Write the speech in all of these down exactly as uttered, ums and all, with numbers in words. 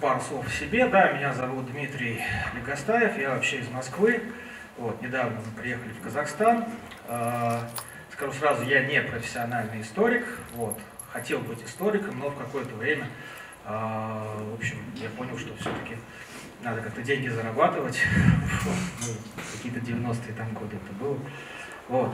пару слов о себе. Да, меня зовут Дмитрий Легостаев, я вообще из Москвы. Вот, недавно мы приехали в Казахстан. Скажу сразу, я не профессиональный историк. Вот, хотел быть историком, но в какое-то время, в общем, я понял, что все-таки надо как-то деньги зарабатывать. Ну, какие-то девяностые там годы это было. Вот.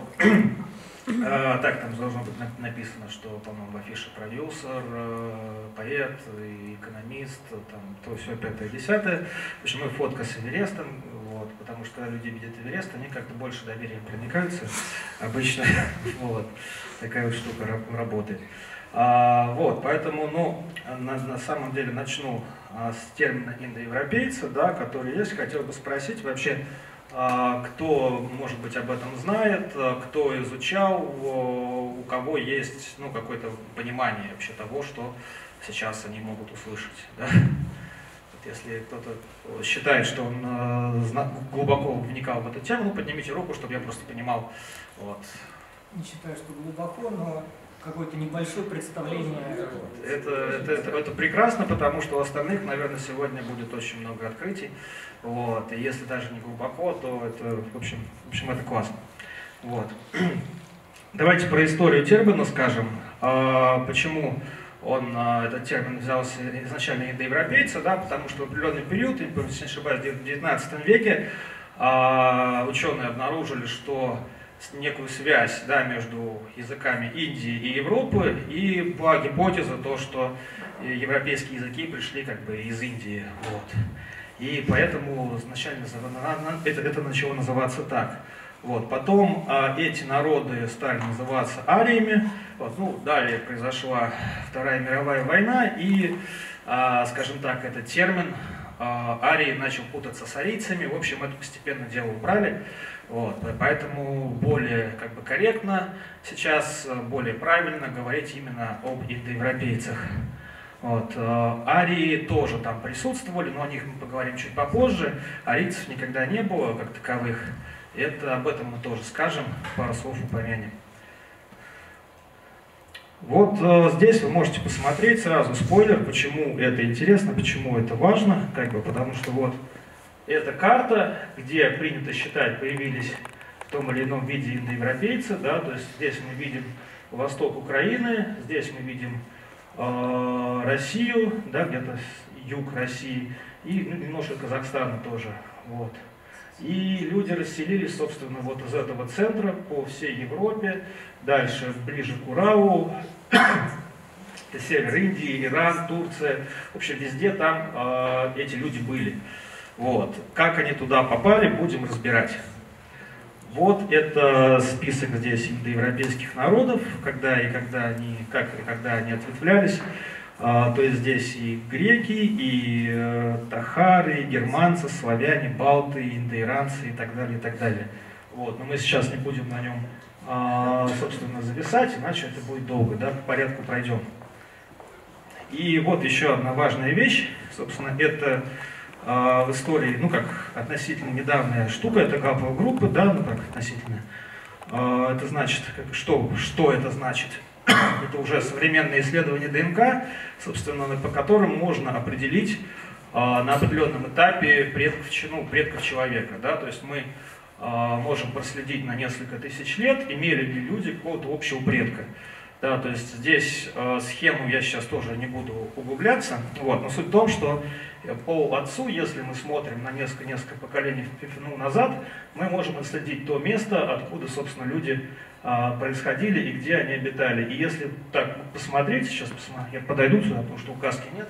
А, так, там должно быть написано, что, по-моему, в афише продюсер, поэт, экономист, там, то все пятое, десятое. В общем, и фотка с Эверестом, вот, потому что когда люди видят Эверест, они как-то больше доверия проникаются обычно. Вот, такая вот штука работает. А, вот, поэтому, ну, на, на самом деле начну а, с термина индоевропейца, да, который есть. Хотел бы спросить вообще, кто, может быть, об этом знает, кто изучал, у кого есть, ну, какое-то понимание вообще того, что сейчас они могут услышать. Да? Вот если кто-то считает, что он глубоко вникал в эту тему, ну, поднимите руку, чтобы я просто понимал. Вот. Не считаю, что глубоко, но какое-то небольшое представление. Это, это, это, это прекрасно, потому что у остальных, наверное, сегодня будет очень много открытий. Вот. И если даже не глубоко, то это, в общем, в общем это классно. Вот. Давайте про историю термина скажем. Почему он, этот термин взялся изначально индоевропейца, да, потому что в определенный период, если не ошибаюсь, в девятнадцатом веке ученые обнаружили, что некую связь, да, между языками Индии и Европы, и была гипотеза то, что европейские языки пришли как бы из Индии. Вот. И поэтому изначально это, это начало называться так. Вот. Потом а, эти народы стали называться ариями. Вот. Ну, далее произошла Вторая мировая война, и, а, скажем так, этот термин а, арии начал путаться с арийцами. В общем, это постепенно дело убрали. Вот. Поэтому более как бы корректно сейчас, более правильно говорить именно об индоевропейцах. Вот. Арии тоже там присутствовали, но о них мы поговорим чуть попозже. Арийцев никогда не было как таковых. Это, об этом мы тоже скажем, пару слов упомянем. Вот э, здесь вы можете посмотреть сразу спойлер, почему это интересно, почему это важно, как бы, потому что вот эта карта, где принято считать появились в том или ином виде индоевропейцы, да, то есть здесь мы видим восток Украины, здесь мы видим э, Россию, да, где-то юг России, и ну, немножко Казахстана тоже. Вот. И люди расселились, собственно, вот из этого центра по всей Европе, дальше ближе к Уралу, это север Индии, Иран, Турция, в общем, везде там э, эти люди были. Вот. Как они туда попали, будем разбирать. Вот это список здесь индоевропейских народов, когда и когда они, как и когда они ответвлялись. А, то есть здесь и греки, и э, тахары, и германцы, славяне, балты, индоиранцы и так далее, и так далее. Вот. Но мы сейчас не будем на нем, а, собственно, зависать, иначе это будет долго, да, по порядку пройдем. И вот еще одна важная вещь, собственно, это в истории, ну как относительно недавняя штука, это гаповые группы, да, ну как относительно. Это значит, что, что это значит? Это уже современные исследования ДНК, собственно, по которым можно определить на определенном этапе предков, ну, предков человека, да, то есть мы можем проследить на несколько тысяч лет, имели ли люди какого-то общего предка. Да, то есть здесь э, схему я сейчас тоже не буду углубляться, вот, но суть в том, что по отцу, если мы смотрим на несколько, несколько поколений ну, назад, мы можем отследить то место, откуда, собственно, люди э, происходили и где они обитали. И если так посмотреть, сейчас посмотрю, я подойду сюда, потому что указки нет.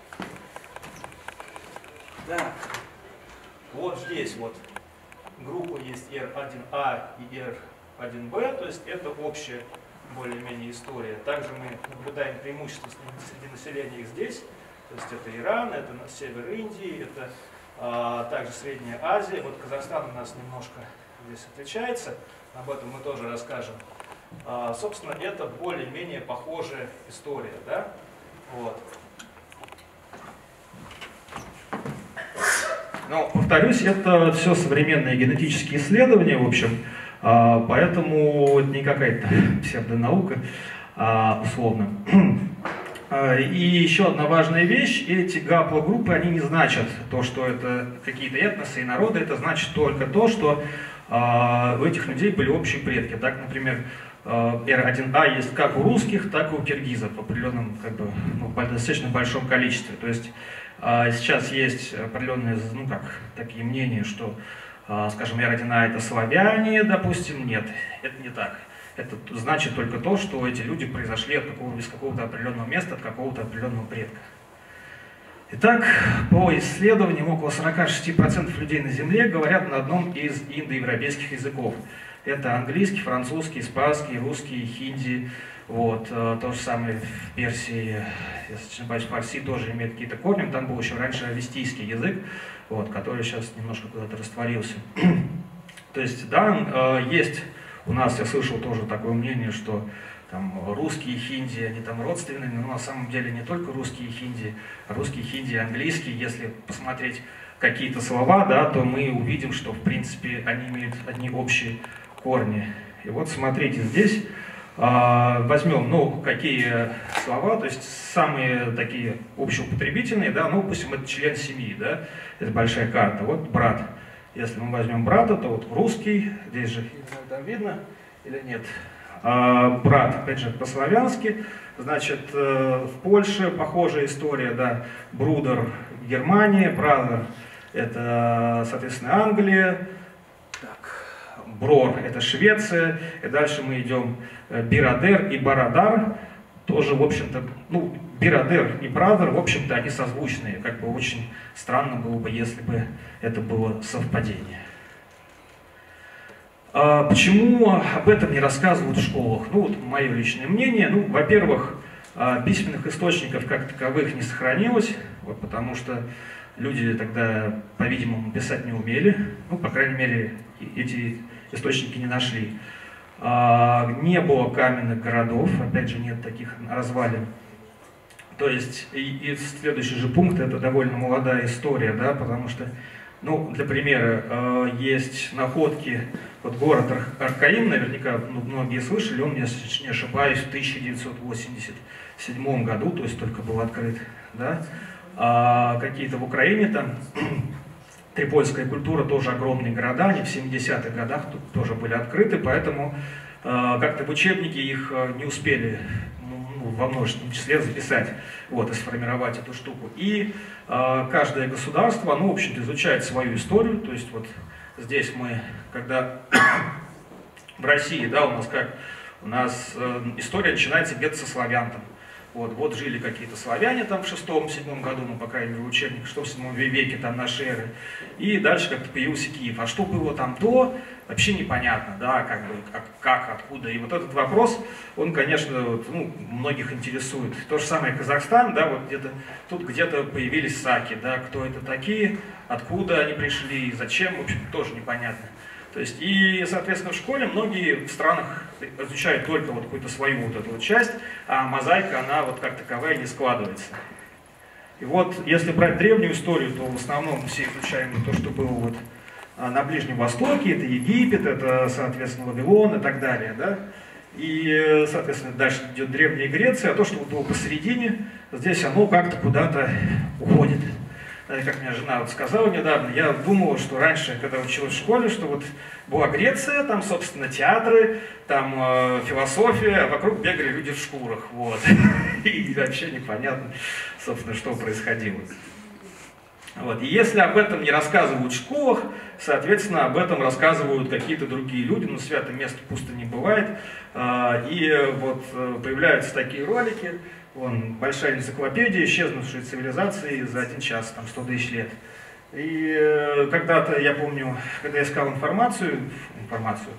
Так, вот здесь вот группа есть эр один а и эр один бэ, то есть это общая более-менее история. Также мы наблюдаем преимущество среди населения их здесь. То есть это Иран, это север Индии, это а, также Средняя Азия. Вот Казахстан у нас немножко здесь отличается, об этом мы тоже расскажем. А, собственно, это более-менее похожая история, да? Вот. Но, повторюсь, это все современные генетические исследования, в общем. Поэтому это не какая-то псевдонаука, условно. И еще одна важная вещь, эти гаплогруппы, они не значат то, что это какие-то этносы и народы, это значит только то, что у этих людей были общие предки. Так, например, эр один а есть как у русских, так и у киргизов в определенном, как бы, ну, достаточно большом количестве. То есть сейчас есть определенные, ну как, такие мнения, что, скажем, эр один а это славяне, допустим, нет, это не так. Это значит только то, что эти люди произошли от какого-то, из какого-то определенного места, от какого-то определенного предка. Итак, по исследованиям, около сорока шести процентов людей на Земле говорят на одном из индоевропейских языков. Это английский, французский, испанский, русский, хинди. Вот. То же самое в Персии, если не ошибаюсь, фарси тоже имеет какие-то корни. Там был еще раньше авестийский язык, вот, который сейчас немножко куда-то растворился. То есть, да, есть... У нас, я слышал тоже такое мнение, что там русские и хинди, они там родственные, но на самом деле не только русские и хинди, а русские, хинди и английский. Если посмотреть какие-то слова, да, то мы увидим, что в принципе они имеют одни общие корни. И вот смотрите, здесь э, возьмем, ну, какие слова, то есть самые такие общеупотребительные, да, ну, допустим, это член семьи, да, это большая карта, вот брат. Если мы возьмем брата, то вот русский, здесь же, не знаю, там видно или нет, а, брат, опять же, по-славянски, значит, э, в Польше похожая история, да, брудер Германия, брадер это, соответственно, Англия, так, брор это Швеция, и дальше мы идем бирадер и барадар, тоже, в общем-то, ну, бирадер и брадер, в общем-то, они созвучные, как бы очень странно было бы, если бы это было совпадение. А почему об этом не рассказывают в школах? Ну, вот мое личное мнение. Ну, во-первых, письменных источников как таковых не сохранилось, вот, потому что люди тогда, по-видимому, писать не умели. Ну, по крайней мере, эти источники не нашли. А, не было каменных городов, опять же, нет таких развалин. То есть, и, и следующий же пункт, это довольно молодая история, да, потому что, ну, для примера, э, есть находки, вот город Аркаим, наверняка, ну, многие слышали, он, если не ошибаюсь, в тысяча девятьсот восемьдесят седьмом году, то есть только был открыт, да, а какие-то в Украине там, трипольская культура, тоже огромные города, они в семидесятых годах тут тоже были открыты, поэтому э, как-то в учебнике их не успели во множественном числе записать, вот, и сформировать эту штуку. И э, каждое государство, оно, в общем-то, изучает свою историю, то есть вот здесь мы, когда в России, да, у нас как, у нас э, история начинается где-то со славян, там. Вот, вот жили какие-то славяне там в шестом-седьмом году, ну, по крайней мере, учебник, в шестом-седьмом веке там нашей эры. И дальше как-то появился Киев. А что было там до, вообще непонятно, да, как бы, как, как, откуда. И вот этот вопрос, он, конечно, вот, ну, многих интересует. То же самое Казахстан, да, вот где-то, тут где-то появились саки, да, кто это такие, откуда они пришли, зачем, в общем, тоже непонятно. То есть, и, соответственно, в школе многие в странах изучают только вот какую-то свою вот эту вот часть, а мозаика, она вот как таковая не складывается. И вот, если брать древнюю историю, то в основном все изучаем то, что было вот на Ближнем Востоке, это Египет, это, соответственно, Вавилон и так далее, да. И, соответственно, дальше идет Древняя Греция, а то, что вот было посередине, здесь оно как-то куда-то уходит. Как мне жена вот сказала недавно, я думала, что раньше, когда училась в школе, что вот была Греция, там, собственно, театры, там э, философия, а вокруг бегали люди в шкурах, вот. И вообще непонятно, собственно, что происходило. Вот. И если об этом не рассказывают в школах, соответственно, об этом рассказывают какие-то другие люди, но святое место пусто не бывает. И вот появляются такие ролики, вон, большая энциклопедия «Исчезнувшие цивилизации за один час, там, сто тысяч лет». И когда-то, я помню, когда я искал информацию, информацию,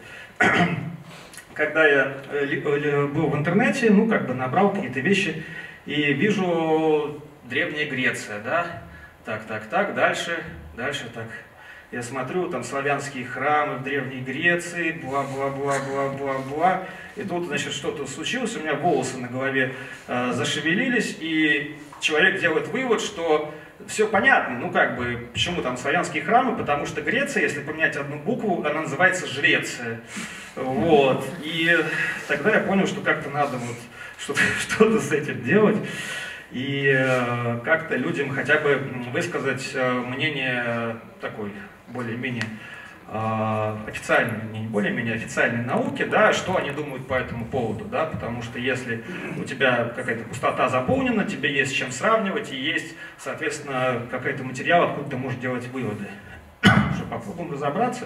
когда я был в интернете, ну, как бы набрал какие-то вещи, и вижу Древняя Греция, да, так, так, так, дальше, дальше так. Я смотрю, там славянские храмы в Древней Греции, бла-бла-бла-бла-бла-бла. И тут, значит, что-то случилось, у меня волосы на голове э, зашевелились, и человек делает вывод, что все понятно, ну как бы, почему там славянские храмы, потому что Греция, если поменять одну букву, она называется Жреция. Вот. И тогда я понял, что как-то надо вот что-то что-то с этим делать. и э, как-то людям хотя бы высказать э, мнение такой более-менее э, официальной, не более-менее официальной науки, да, что они думают по этому поводу, да, потому что если у тебя какая-то пустота заполнена, тебе есть с чем сравнивать и есть, соответственно, какой-то материал, откуда ты можешь делать выводы. Что, попробуем разобраться.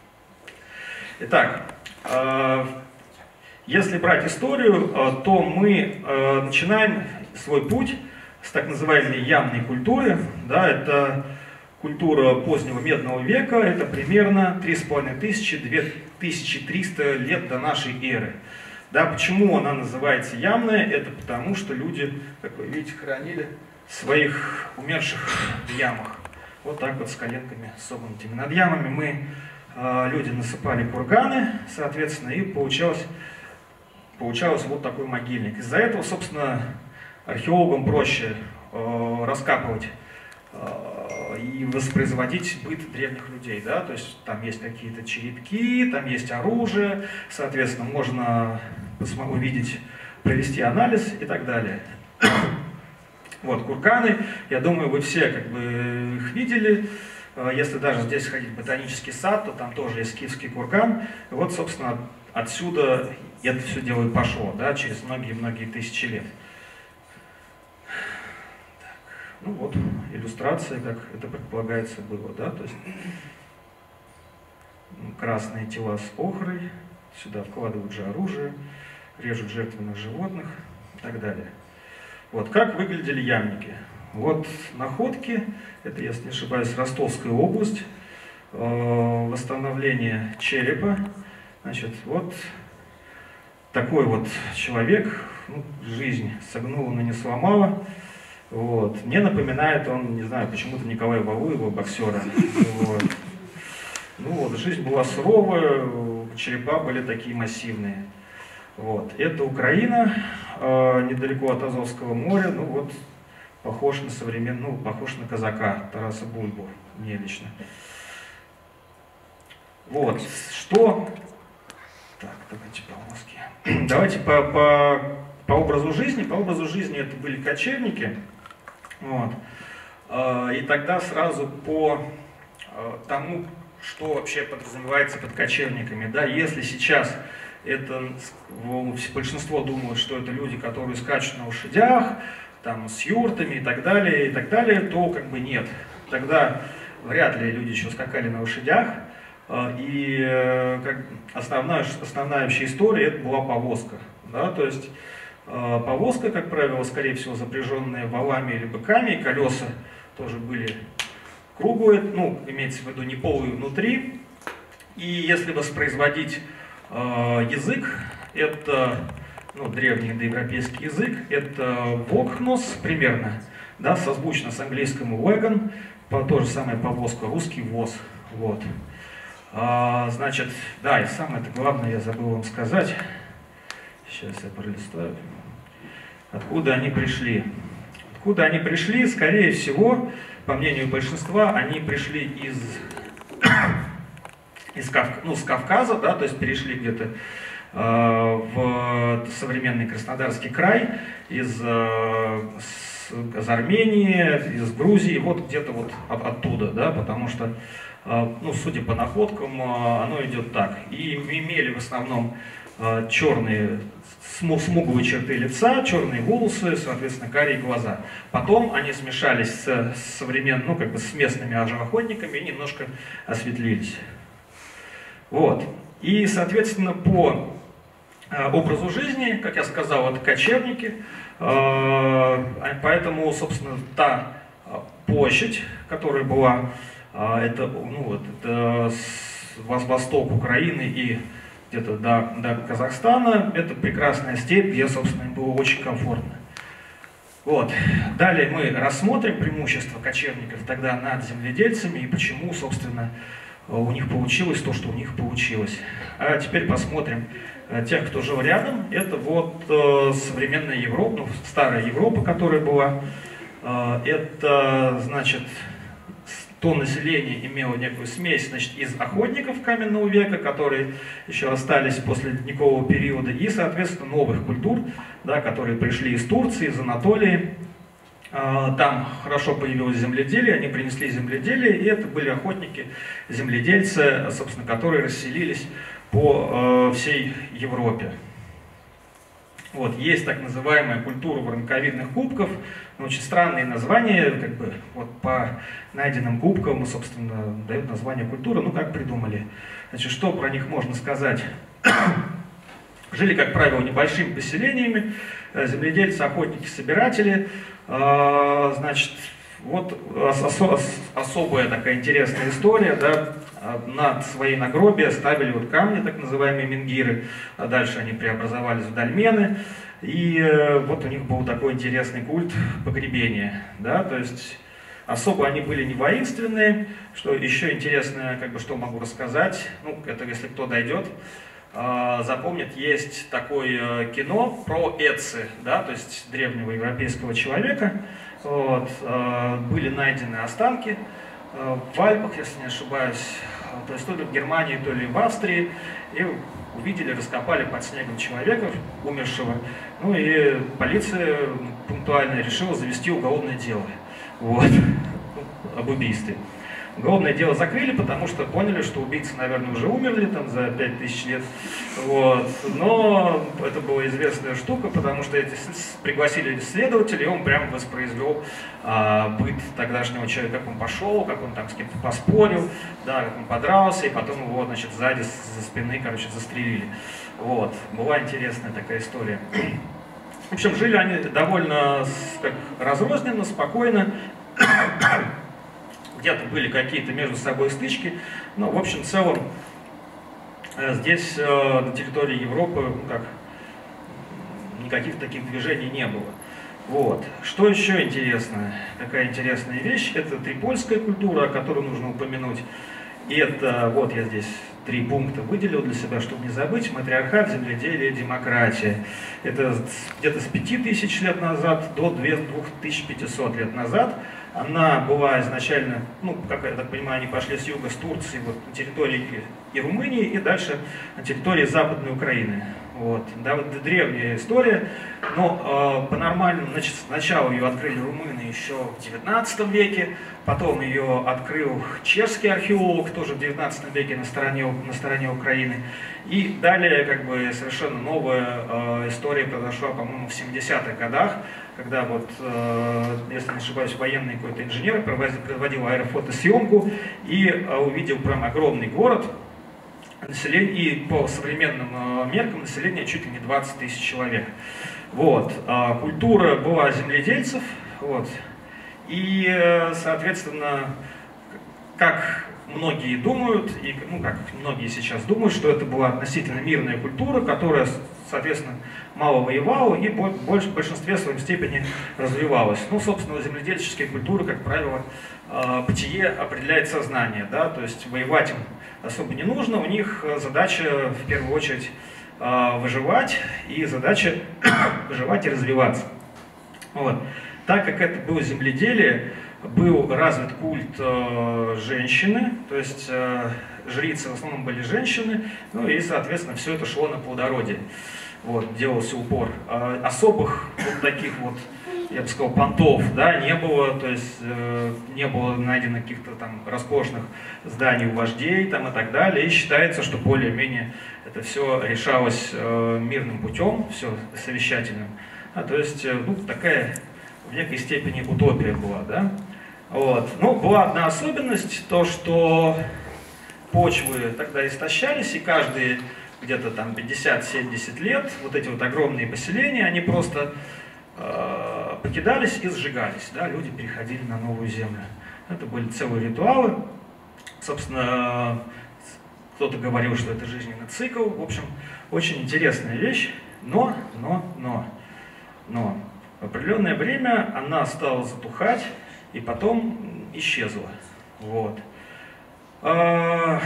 Итак, э, если брать историю, э, то мы э, начинаем свой путь с так называемой ямной культуры. Да, это культура позднего медного века, это примерно три с половиной тысячи — две тысячи триста лет до нашей эры. Да, почему она называется ямная? Это потому, что люди, как вы видите, хоронили своих умерших в ямах. Вот так вот с коленками согнутыми. Над ямами мы, э, люди, насыпали курганы, соответственно, и получалось, получалось вот такой могильник. Из-за этого, собственно, археологам проще э, раскапывать э, и воспроизводить быт древних людей. Да? То есть там есть какие-то черепки, там есть оружие, соответственно, можно увидеть, провести анализ и так далее. Вот, курганы, я думаю, вы все как бы их видели. Если даже здесь ходить в ботанический сад, то там тоже есть скифский курган. И вот, собственно, отсюда это все дело и пошло, да, через многие-многие тысячи лет. Так, ну вот, иллюстрация, как это предполагается было, да, то есть красные тела с охрой, сюда вкладывают же оружие, режут жертвенных животных и так далее. Вот как выглядели ямники. Вот находки, это, если не ошибаюсь, Ростовская область, э, восстановление черепа. Значит, вот такой вот человек, ну, жизнь согнула, но не сломала. Вот. Мне напоминает он, не знаю, почему-то Николая Валуева, боксера. Вот. Ну вот, жизнь была суровая, черепа были такие массивные. Вот. Это Украина, э, недалеко от Азовского моря, ну вот, похож на современный, ну, похож на казака Тараса Бульбу, мне лично. Вот, что... Так, давайте по-русски. Давайте по, по, по образу жизни. По образу жизни это были кочевники. Вот. Э, и тогда сразу по э, тому, что вообще подразумевается под кочевниками. Да, если сейчас... Это большинство думают, что это люди, которые скачут на лошадях, там, с юртами и так далее, и так далее, то как бы нет. Тогда вряд ли люди еще скакали на лошадях. И как основная, основная вообще история это была повозка. Да? То есть повозка, как правило, скорее всего, запряженная валами или быками, и колеса тоже были круглые, ну, имеется в виду не полые внутри. И если воспроизводить язык, это, ну, древний индоевропейский язык, это вокнос примерно, да, созвучно с английскому wagon, по, то же самое повозка, русский воз. Вот. А, значит, да, и самое главное я забыл вам сказать, сейчас я пролистаю, откуда они пришли. Откуда они пришли, скорее всего, по мнению большинства, они пришли из... Из Кавк... ну, с Кавказа, да, то есть перешли где-то э, в современный Краснодарский край, из, э, с, из Армении, из Грузии, вот где-то вот от, оттуда, да, потому что, э, ну, судя по находкам, э, оно идет так. И имели в основном э, черные, смуглые черты лица, черные волосы, соответственно, карие глаза. Потом они смешались с, с современными, ну, как бы с местными ожеохотниками и немножко осветлились. Вот. И, соответственно, по э, образу жизни, как я сказал, это кочевники, э, поэтому, собственно, та э, площадь, которая была, э, это, ну, вот, это с, восток Украины и где-то до, до Казахстана, это прекрасная степь, где, собственно, им было очень комфортно. Вот. Далее мы рассмотрим преимущества кочевников тогда над земледельцами и почему, собственно, у них получилось то, что у них получилось. А теперь посмотрим тех, кто жил рядом. Это вот э, современная Европа, ну, старая Европа, которая была. Э, это, значит, то население имело некую смесь, значит, из охотников каменного века, которые еще остались после ледникового периода, и, соответственно, новых культур, да, которые пришли из Турции, из Анатолии. Там хорошо появилось земледелие, они принесли земледелие, и это были охотники, земледельцы, собственно, которые расселились по всей Европе. Вот, есть так называемая культура воронковидных кубков, но очень странные названия, как бы, вот по найденным кубкам, собственно, дают название культуры, ну как придумали. Значит, что про них можно сказать? Жили, как правило, небольшими поселениями, земледельцы, охотники, собиратели. Значит, вот особая такая интересная история, да, над свои надгробия ставили вот камни, так называемые менгиры, а дальше они преобразовались в дольмены, и вот у них был такой интересный культ погребения, да, то есть особо они были не воинственные, что еще интересное, как бы, что могу рассказать, ну, это если кто дойдет, запомнит, есть такое кино про Эци, да, то есть древнего европейского человека. Вот, были найдены останки в Альпах, если не ошибаюсь, то есть то ли в Германии, то ли в Австрии, и увидели, раскопали под снегом человека умершего, ну и полиция пунктуально решила завести уголовное дело, вот, об убийстве. Уголовное дело закрыли, потому что поняли, что убийцы, наверное, уже умерли там за пять тысяч лет. Вот. Но это была известная штука, потому что эти пригласили следователя, и он прям воспроизвел а, быт тогдашнего человека, как он пошел, как он там с кем-то поспорил, да, как он подрался, и потом его, значит, сзади, за спины, короче, застрелили. Вот. Была интересная такая история. В общем, жили они довольно как, разрозненно, спокойно. Где-то были какие-то между собой стычки, но в общем, в целом, здесь на территории Европы, ну, как, никаких таких движений не было. Вот. Что еще интересно? Какая интересная вещь? Это трипольская культура, о которой нужно упомянуть. И это, вот я здесь три пункта выделил для себя, чтобы не забыть. Матриархат, земледелие, демократия. Это где-то с пяти тысяч лет назад до двух тысяч пятисот лет назад. Она была изначально, ну, как я так понимаю, они пошли с юга, с Турции, вот, на территории и Румынии, и дальше на территории Западной Украины. Вот. Да, вот древняя история, но э, по-нормальному, значит, сначала ее открыли румыны еще в девятнадцатом веке, потом ее открыл чешский археолог, тоже в девятнадцатом веке на стороне, на стороне Украины. И далее, как бы, совершенно новая э, история произошла, по-моему, в семидесятых годах, когда вот, э, если не ошибаюсь, военный какой-то инженер проводил аэрофотосъемку и э, увидел прям огромный город, население, и по современным э, меркам население чуть ли не двадцать тысяч человек. Вот. А культура была земледельцев, вот. И, э, соответственно, как многие думают, и, ну, как многие сейчас думают, что это была относительно мирная культура, которая, соответственно, мало воевала и больше, в большинстве своей степени развивалась. Ну, собственно, у земледельческой культуры, как правило, э, бытие определяет сознание, да, то есть воевать им особо не нужно, у них задача в первую очередь э, выживать, и задача выживать и развиваться. Вот. Так как это было земледелие, был развит культ э, женщины, то есть э, жрицы в основном были женщины, ну и, соответственно, все это шло на плодородие. Вот, делался упор. А особых вот таких вот, я бы сказал, понтов, да, не было, то есть э, не было найдено каких-то там роскошных зданий у вождей там и так далее, и считается, что более-менее это все решалось э, мирным путем, все совещательным. А, то есть, э, ну, такая в некой степени утопия была, да. Вот. Ну, была одна особенность, то, что почвы тогда истощались, и каждые где-то там пятьдесят-семьдесят лет вот эти вот огромные поселения, они просто э, покидались и сжигались, да, люди переходили на новую землю. Это были целые ритуалы. Собственно, кто-то говорил, что это жизненный цикл. В общем, очень интересная вещь, но, но, но, но в определенное время она стала затухать и потом исчезла. Вот. А,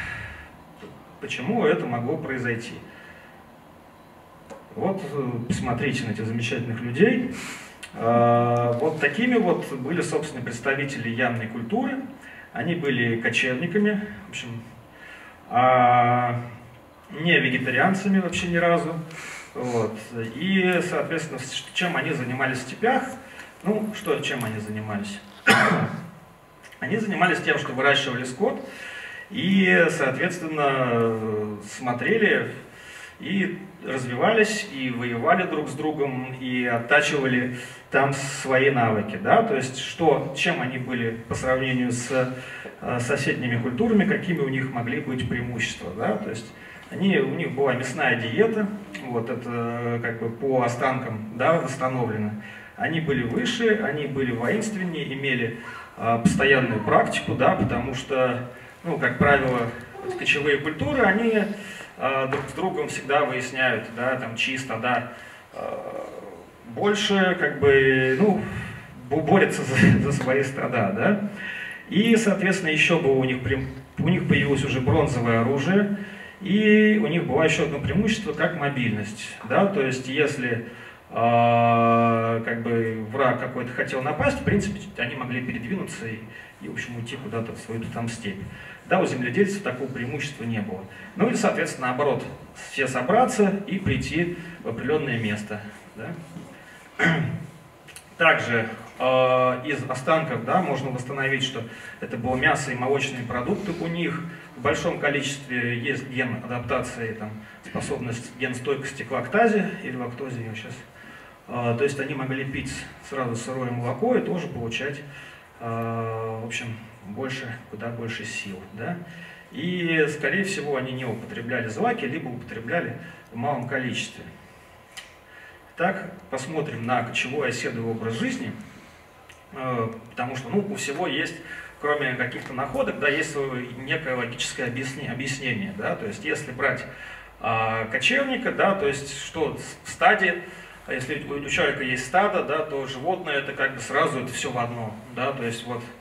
почему это могло произойти? Вот посмотрите на этих замечательных людей. А, вот такими вот были, собственно, представители ямной культуры. Они были кочевниками, в общем, а, не вегетарианцами вообще ни разу. Вот. И, соответственно, чем они занимались в степях? Ну, что, чем они занимались? Они занимались тем, что выращивали скот и, соответственно, смотрели и развивались, и воевали друг с другом, и оттачивали там свои навыки. Да? То есть, что, чем они были по сравнению с э, соседними культурами, какими у них могли быть преимущества. Да? То есть, они, у них была мясная диета, вот это как бы по останкам, да, восстановлено. Они были выше, они были воинственнее, имели э, постоянную практику, да, потому что, ну, как правило, кочевые культуры, они э, друг с другом всегда выясняют, да, там, чьи стада э, больше, как бы, ну, борются за, за свои стада, да. И, соответственно, еще было у них, у них появилось уже бронзовое оружие, и у них было еще одно преимущество, как мобильность, да, то есть, если э, как бы враг какой-то хотел напасть, в принципе, они могли передвинуться и, и в общем, уйти куда-то в свою там степь. Да, у земледельцев такого преимущества не было. Ну и, соответственно, наоборот, все собраться и прийти в определенное место. Да. Также э, из останков, да, можно восстановить, что это было мясо и молочные продукты у них. В большом количестве есть ген адаптации, там, способность, ген стойкости к лактазе или лактозе. Я сейчас. Э, то есть они могли пить сразу сырое молоко и тоже получать, э, в общем, больше, куда больше сил. Да? И, скорее всего, они не употребляли злаки, либо употребляли в малом количестве. Так, посмотрим на кочевой оседлый образ жизни, потому что, ну, у всего есть, кроме каких-то находок, да, есть некое логическое объяснение, да, то есть если брать а, кочевника, да, то есть что в стаде, если у человека есть стадо, да, то животное это как бы сразу это все в одно, да, то есть вот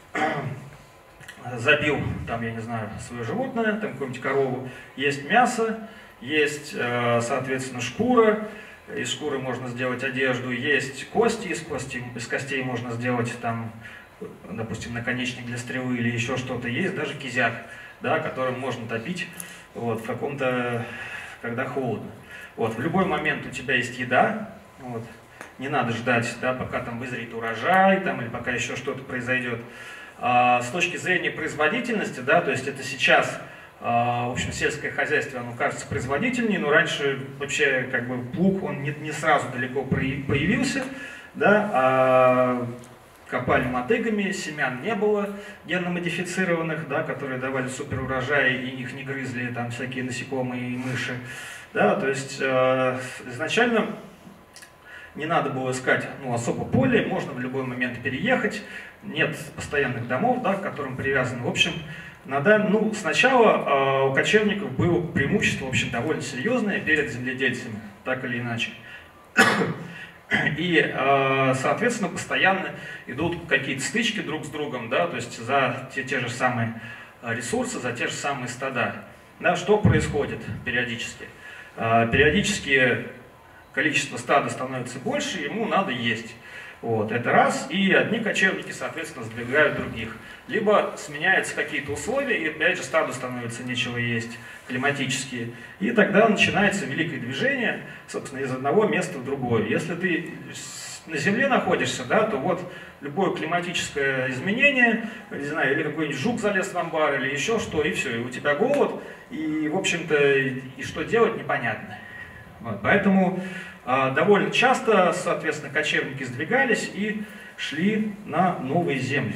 забил там, я не знаю, свое животное, там какую-нибудь корову, есть мясо, есть, соответственно, шкура. Из шкуры можно сделать одежду, есть кости, из, кости, из костей можно сделать, там, допустим, наконечник для стрелы или еще что-то. Есть даже кизяк, да, которым можно топить вот, в каком-то, когда холодно. Вот, в любой момент у тебя есть еда, вот, не надо ждать, да, пока там вызреет урожай там, или пока еще что-то произойдет. А, с точки зрения производительности, да, то есть это сейчас... В общем, сельское хозяйство, оно кажется производительнее, но раньше вообще как бы плуг, он не, не сразу далеко появился, да, а копали мотыгами, семян не было генно-модифицированных, да, которые давали супер урожай и их не грызли там всякие насекомые и мыши, да, то есть э, изначально не надо было искать, ну, особо поле, можно в любой момент переехать, нет постоянных домов, да, к которым привязаны, в общем. Надо, ну, сначала э, у кочевников было преимущество, в общем, довольно серьезное перед земледельцами, так или иначе. И, э, соответственно, постоянно идут какие-то стычки друг с другом, да, то есть за те, те же самые ресурсы, за те же самые стада. Да, что происходит периодически? Э, периодически количество стада становится больше, ему надо есть. Вот, это раз, и одни кочевники, соответственно, сдвигают других. Либо сменяются какие-то условия, и опять же стаду становится нечего есть, климатические. И тогда начинается великое движение, собственно, из одного места в другое. Если ты на Земле находишься, да, то вот любое климатическое изменение, не знаю, или какой-нибудь жук залез в амбар, или еще что, и все, и у тебя голод, и, в общем-то, и что делать, непонятно. Вот, поэтому э, довольно часто, соответственно, кочевники сдвигались и шли на новые земли.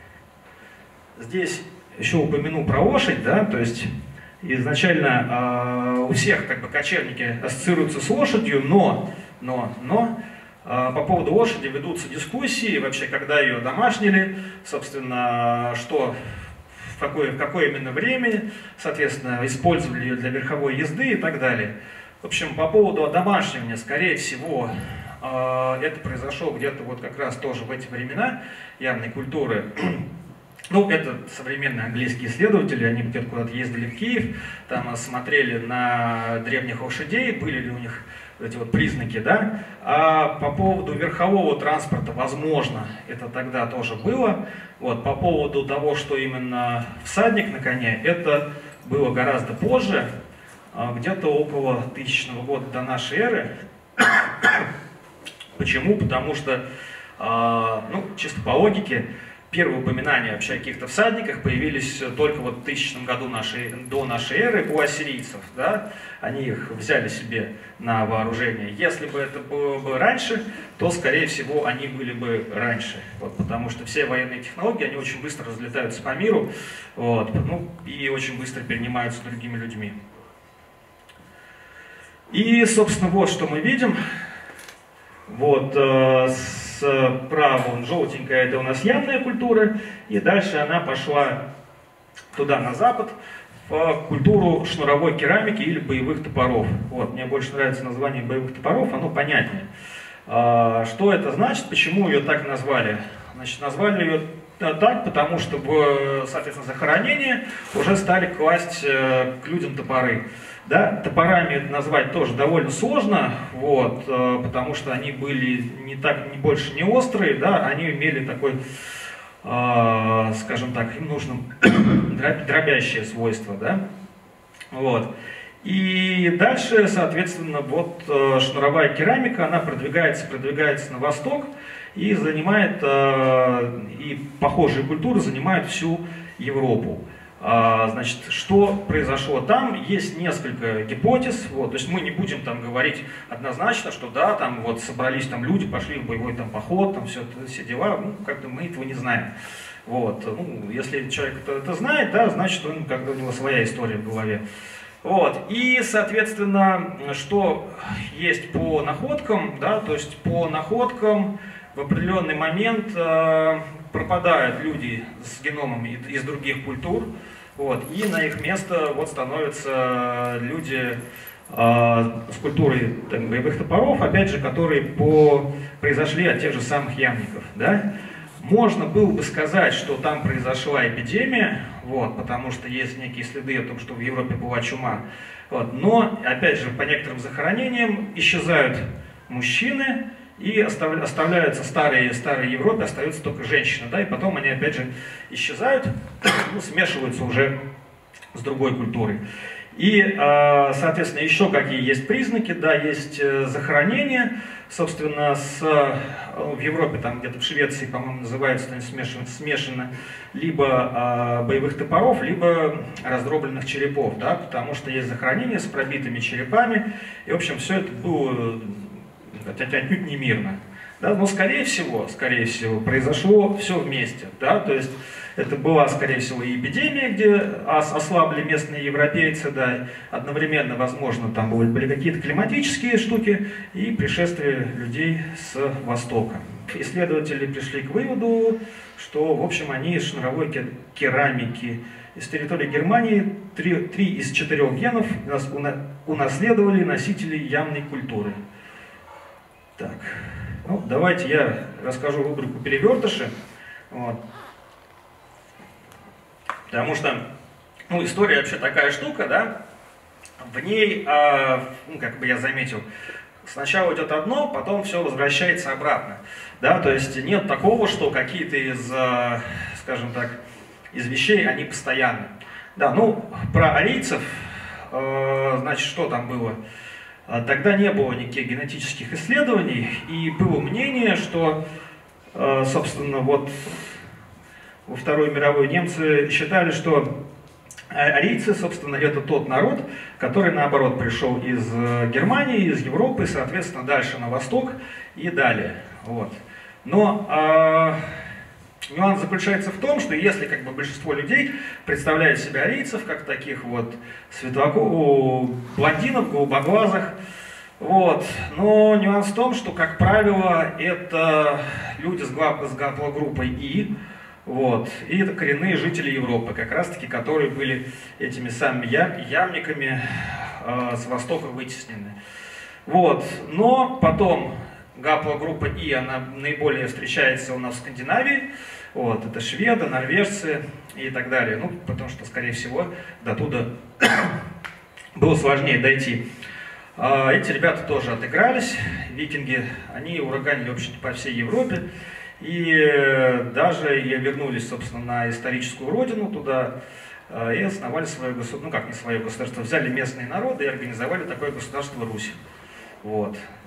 Здесь еще упомяну про лошадь, да, то есть изначально э, у всех как бы кочевники ассоциируются с лошадью, но, но, но э, по поводу лошади ведутся дискуссии, вообще, когда ее домашнили, собственно, что, в какое, в какое именно время, соответственно, использовали ее для верховой езды и так далее. В общем, по поводу одомашнивания, скорее всего, э, это произошло где-то вот как раз тоже в эти времена явной культуры. Ну, это современные английские исследователи, они где-то куда-то ездили в Киев, там смотрели на древних лошадей, были ли у них эти вот признаки, да. А по поводу верхового транспорта, возможно, это тогда тоже было. Вот, по поводу того, что именно всадник на коне, это было гораздо позже, где-то около тысячного года до нашей эры. Почему? Потому что Ну, чисто по логике, первые упоминания вообще о каких-то всадниках появились только вот в тысячном году нашей, до нашей эры у ассирийцев. Да? Они их взяли себе на вооружение. Если бы это было бы раньше, то, скорее всего, они были бы раньше. Вот, потому что все военные технологии, они очень быстро разлетаются по миру, вот, ну, и очень быстро перенимаются другими людьми. И, собственно, вот что мы видим. Вот, э, справа вон желтенькая, это у нас явная культура, и дальше она пошла туда, на запад, в культуру шнуровой керамики или боевых топоров. Вот, мне больше нравится название боевых топоров, оно понятнее. Э, что это значит, почему ее так назвали? Значит, назвали ее так, потому что в, соответственно, захоронение уже стали класть э, к людям топоры. Да, топорами это назвать тоже довольно сложно, вот, э, потому что они были не так, не больше не острые, да, они имели такой, э, скажем так, им нужно дробящее свойство, да, вот. И дальше, соответственно, вот э, шнуровая керамика, она продвигается, продвигается на восток и занимает, э, и похожие культуры занимают всю Европу. Значит, что произошло там, есть несколько гипотез, вот, то есть мы не будем там говорить однозначно, что да, там вот собрались там люди, пошли в боевой там поход, там все, все дела, ну, как-то мы этого не знаем. Вот, ну, если человек это, это знает, да, значит, он, как-то у него своя история в голове. Вот, и, соответственно, что есть по находкам, да, то есть по находкам в определенный момент э, пропадают люди с геномом из других культур, вот, и на их место вот становятся люди э, с культурой так, боевых топоров, опять же, которые по, произошли от тех же самых ямников. Да? Можно было бы сказать, что там произошла эпидемия, вот, потому что есть некие следы о том, что в Европе была чума. Вот, но, опять же, по некоторым захоронениям исчезают мужчины, и оставляются старые, старые Европе, остаются только женщины, да, и потом они опять же исчезают, ну, смешиваются уже с другой культурой. И, соответственно, еще какие есть признаки, да, есть захоронения, собственно, с, в Европе, там где-то в Швеции, по-моему, называется смешано, смешано либо боевых топоров, либо раздробленных черепов, да, потому что есть захоронения с пробитыми черепами, и, в общем, все это было отнюдь не мирно. Да? Но, скорее всего, скорее всего, произошло все вместе. Да? То есть это была, скорее всего, и эпидемия, где ослабли местные европейцы, да, одновременно, возможно, там были какие-то климатические штуки и пришествие людей с Востока. Исследователи пришли к выводу, что, в общем, они из шнуровой керамики из территории Германии три, три из четырех генов унаследовали носители ямной культуры. Так, ну, давайте я расскажу рубрику «Перевертыши». Вот. Потому что, ну, история вообще такая штука, да, в ней, э, ну, как бы я заметил, сначала идет одно, потом все возвращается обратно, да, то есть нет такого, что какие-то из, э, скажем так, из вещей, они постоянны. Да, ну, про арийцев, э, значит, что там было? Тогда не было никаких генетических исследований, и было мнение, что, э, собственно, вот во Второй мировой немцы считали, что арийцы, собственно, это тот народ, который, наоборот, пришел из Германии, из Европы, соответственно, дальше на восток и далее. Вот. Но э, нюанс заключается в том, что если как бы большинство людей представляет себя арийцев как таких вот светлоков, блондинов, голубоглазых, вот. Но нюанс в том, что, как правило, это люди с гаплогруппой И, вот, и это коренные жители Европы, как раз-таки, которые были этими самыми ямниками э, с востока вытеснены. Вот. Но потом гаплогруппа И, она наиболее встречается у нас в Скандинавии, вот, это шведы, норвежцы и так далее, ну, потому что, скорее всего, до туда было сложнее дойти. Эти ребята тоже отыгрались, викинги, они ураганили, в общем-то, по всей Европе, и даже и вернулись, собственно, на историческую родину туда, и основали свое государство, ну как не свое государство, взяли местные народы и организовали такое государство Русь. Вот.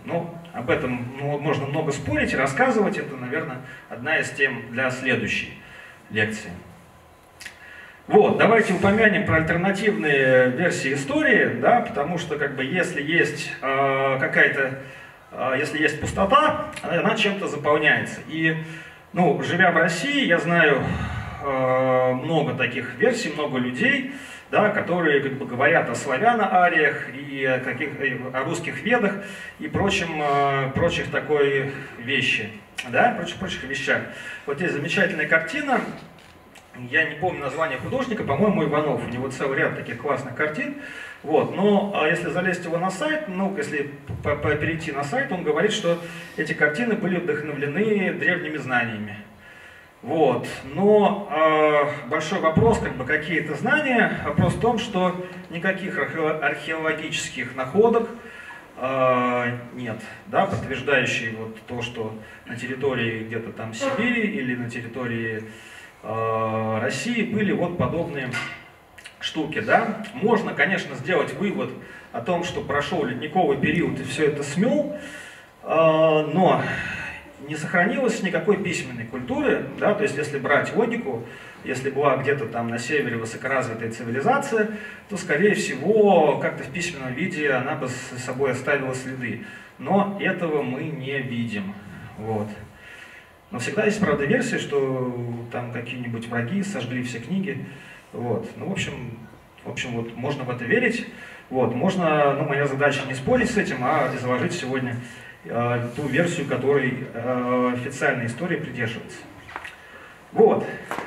Ну, об этом ну, можно много спорить и рассказывать. Это, наверное, одна из тем для следующей лекции. Вот, давайте упомянем про альтернативные версии истории, да, потому что как бы если есть э, какая-то, э, если есть пустота, она чем-то заполняется. И, ну, живя в России, я знаю э, много таких версий, много людей, да, которые как бы говорят о славяно-ариях и о, каких, о русских ведах и прочим, э, прочих такой вещи, да, прочих, прочих вещах. Вот здесь замечательная картина. Я не помню название художника, по-моему, Иванов. У него целый ряд таких классных картин. Вот. Но а если залезть его на сайт, ну, если по -по перейти на сайт, он говорит, что эти картины были вдохновлены древними знаниями. Вот. Но э, большой вопрос, как бы, какие это знания. Вопрос в том, что никаких археологических находок э, нет, да, подтверждающих вот то, что на территории где-то там Сибири или на территории России были вот подобные штуки, да. Можно, конечно, сделать вывод о том, что прошел ледниковый период и все это смел, но не сохранилось никакой письменной культуры, да, то есть если брать логику, если была где-то там на севере высокоразвитая цивилизация, то, скорее всего, как-то в письменном виде она бы с собой оставила следы. Но этого мы не видим. Вот. Но всегда есть, правда, версия, что там какие-нибудь враги сожгли все книги. Вот. Ну, в общем, в общем, вот можно в это верить. Вот. Можно, ну, моя задача не спорить с этим, а изложить сегодня э, ту версию, которой э, официальная история придерживается. Вот.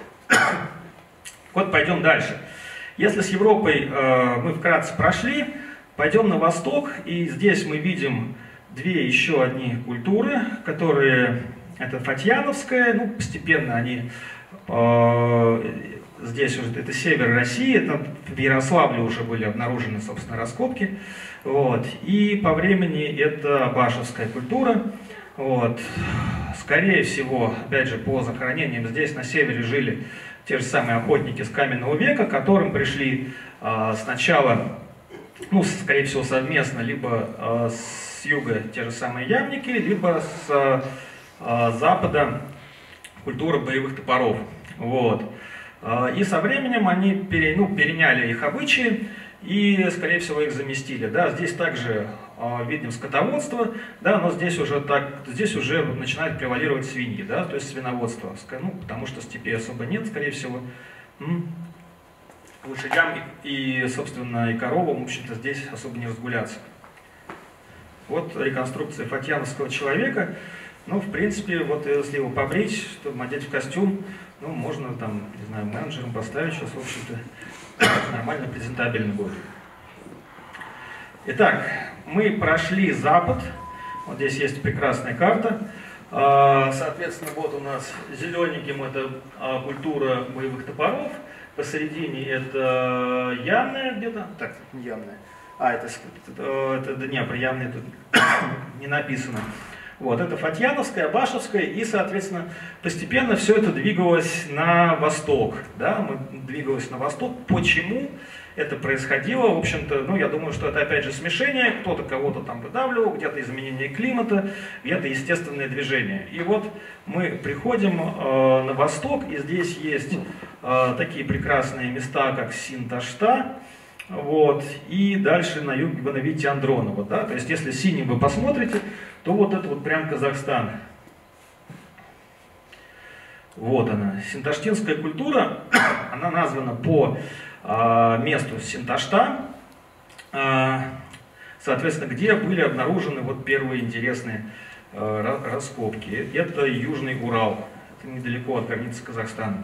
Вот пойдем дальше. Если с Европой э, мы вкратце прошли, пойдем на восток, и здесь мы видим две еще одни культуры, которые... Это Фатьяновская, ну, постепенно они, э, здесь уже, это север России, это в Ярославле уже были обнаружены, собственно, раскопки, вот, и по времени это Башевская культура, вот, скорее всего, опять же, по захоронениям, здесь на севере жили те же самые охотники с каменного века, к которым пришли э, сначала, ну, скорее всего, совместно, либо э, с юга те же самые ямники, либо с Запада культура боевых топоров. Вот. И со временем они пере, ну, переняли их обычаи и, скорее всего, их заместили. Да, здесь также видим скотоводство, да, но здесь уже, так, здесь уже начинает превалировать свиньи, да, то есть свиноводство. Ну, потому что степей особо нет, скорее всего. Лошадям и, собственно, и коровам, в общем-то, здесь особо не разгуляться. Вот реконструкция фатьяновского человека. Ну, в принципе, вот если его побрить, чтобы одеть в костюм, ну, можно там, не знаю, менеджером поставить сейчас, в общем-то, нормально, презентабельно будет. Итак, мы прошли Запад. Вот здесь есть прекрасная карта. Соответственно, вот у нас зелененьким это культура боевых топоров. Посередине это явная где-то. Так, не явная. А, это, это, это Днепр, явная тут не написано. Вот, это Фатьяновская, Башевская, и, соответственно, постепенно все это двигалось на восток. Да? Мы двигалось на восток. Почему это происходило? В общем-то, ну, я думаю, что это, опять же, смешение. Кто-то кого-то там выдавливал, где-то изменение климата, где-то естественное движение. И вот мы приходим э, на восток, и здесь есть э, такие прекрасные места, как Синташта. Вот, и дальше на юге вы видите Андронова. Да? То есть, если синим вы посмотрите, то вот это вот прям Казахстан. Вот она. Синташтинская культура, она названа по э, месту Синташта, э, соответственно, где были обнаружены вот первые интересные э, раскопки. Это Южный Урал, это недалеко от границы Казахстана.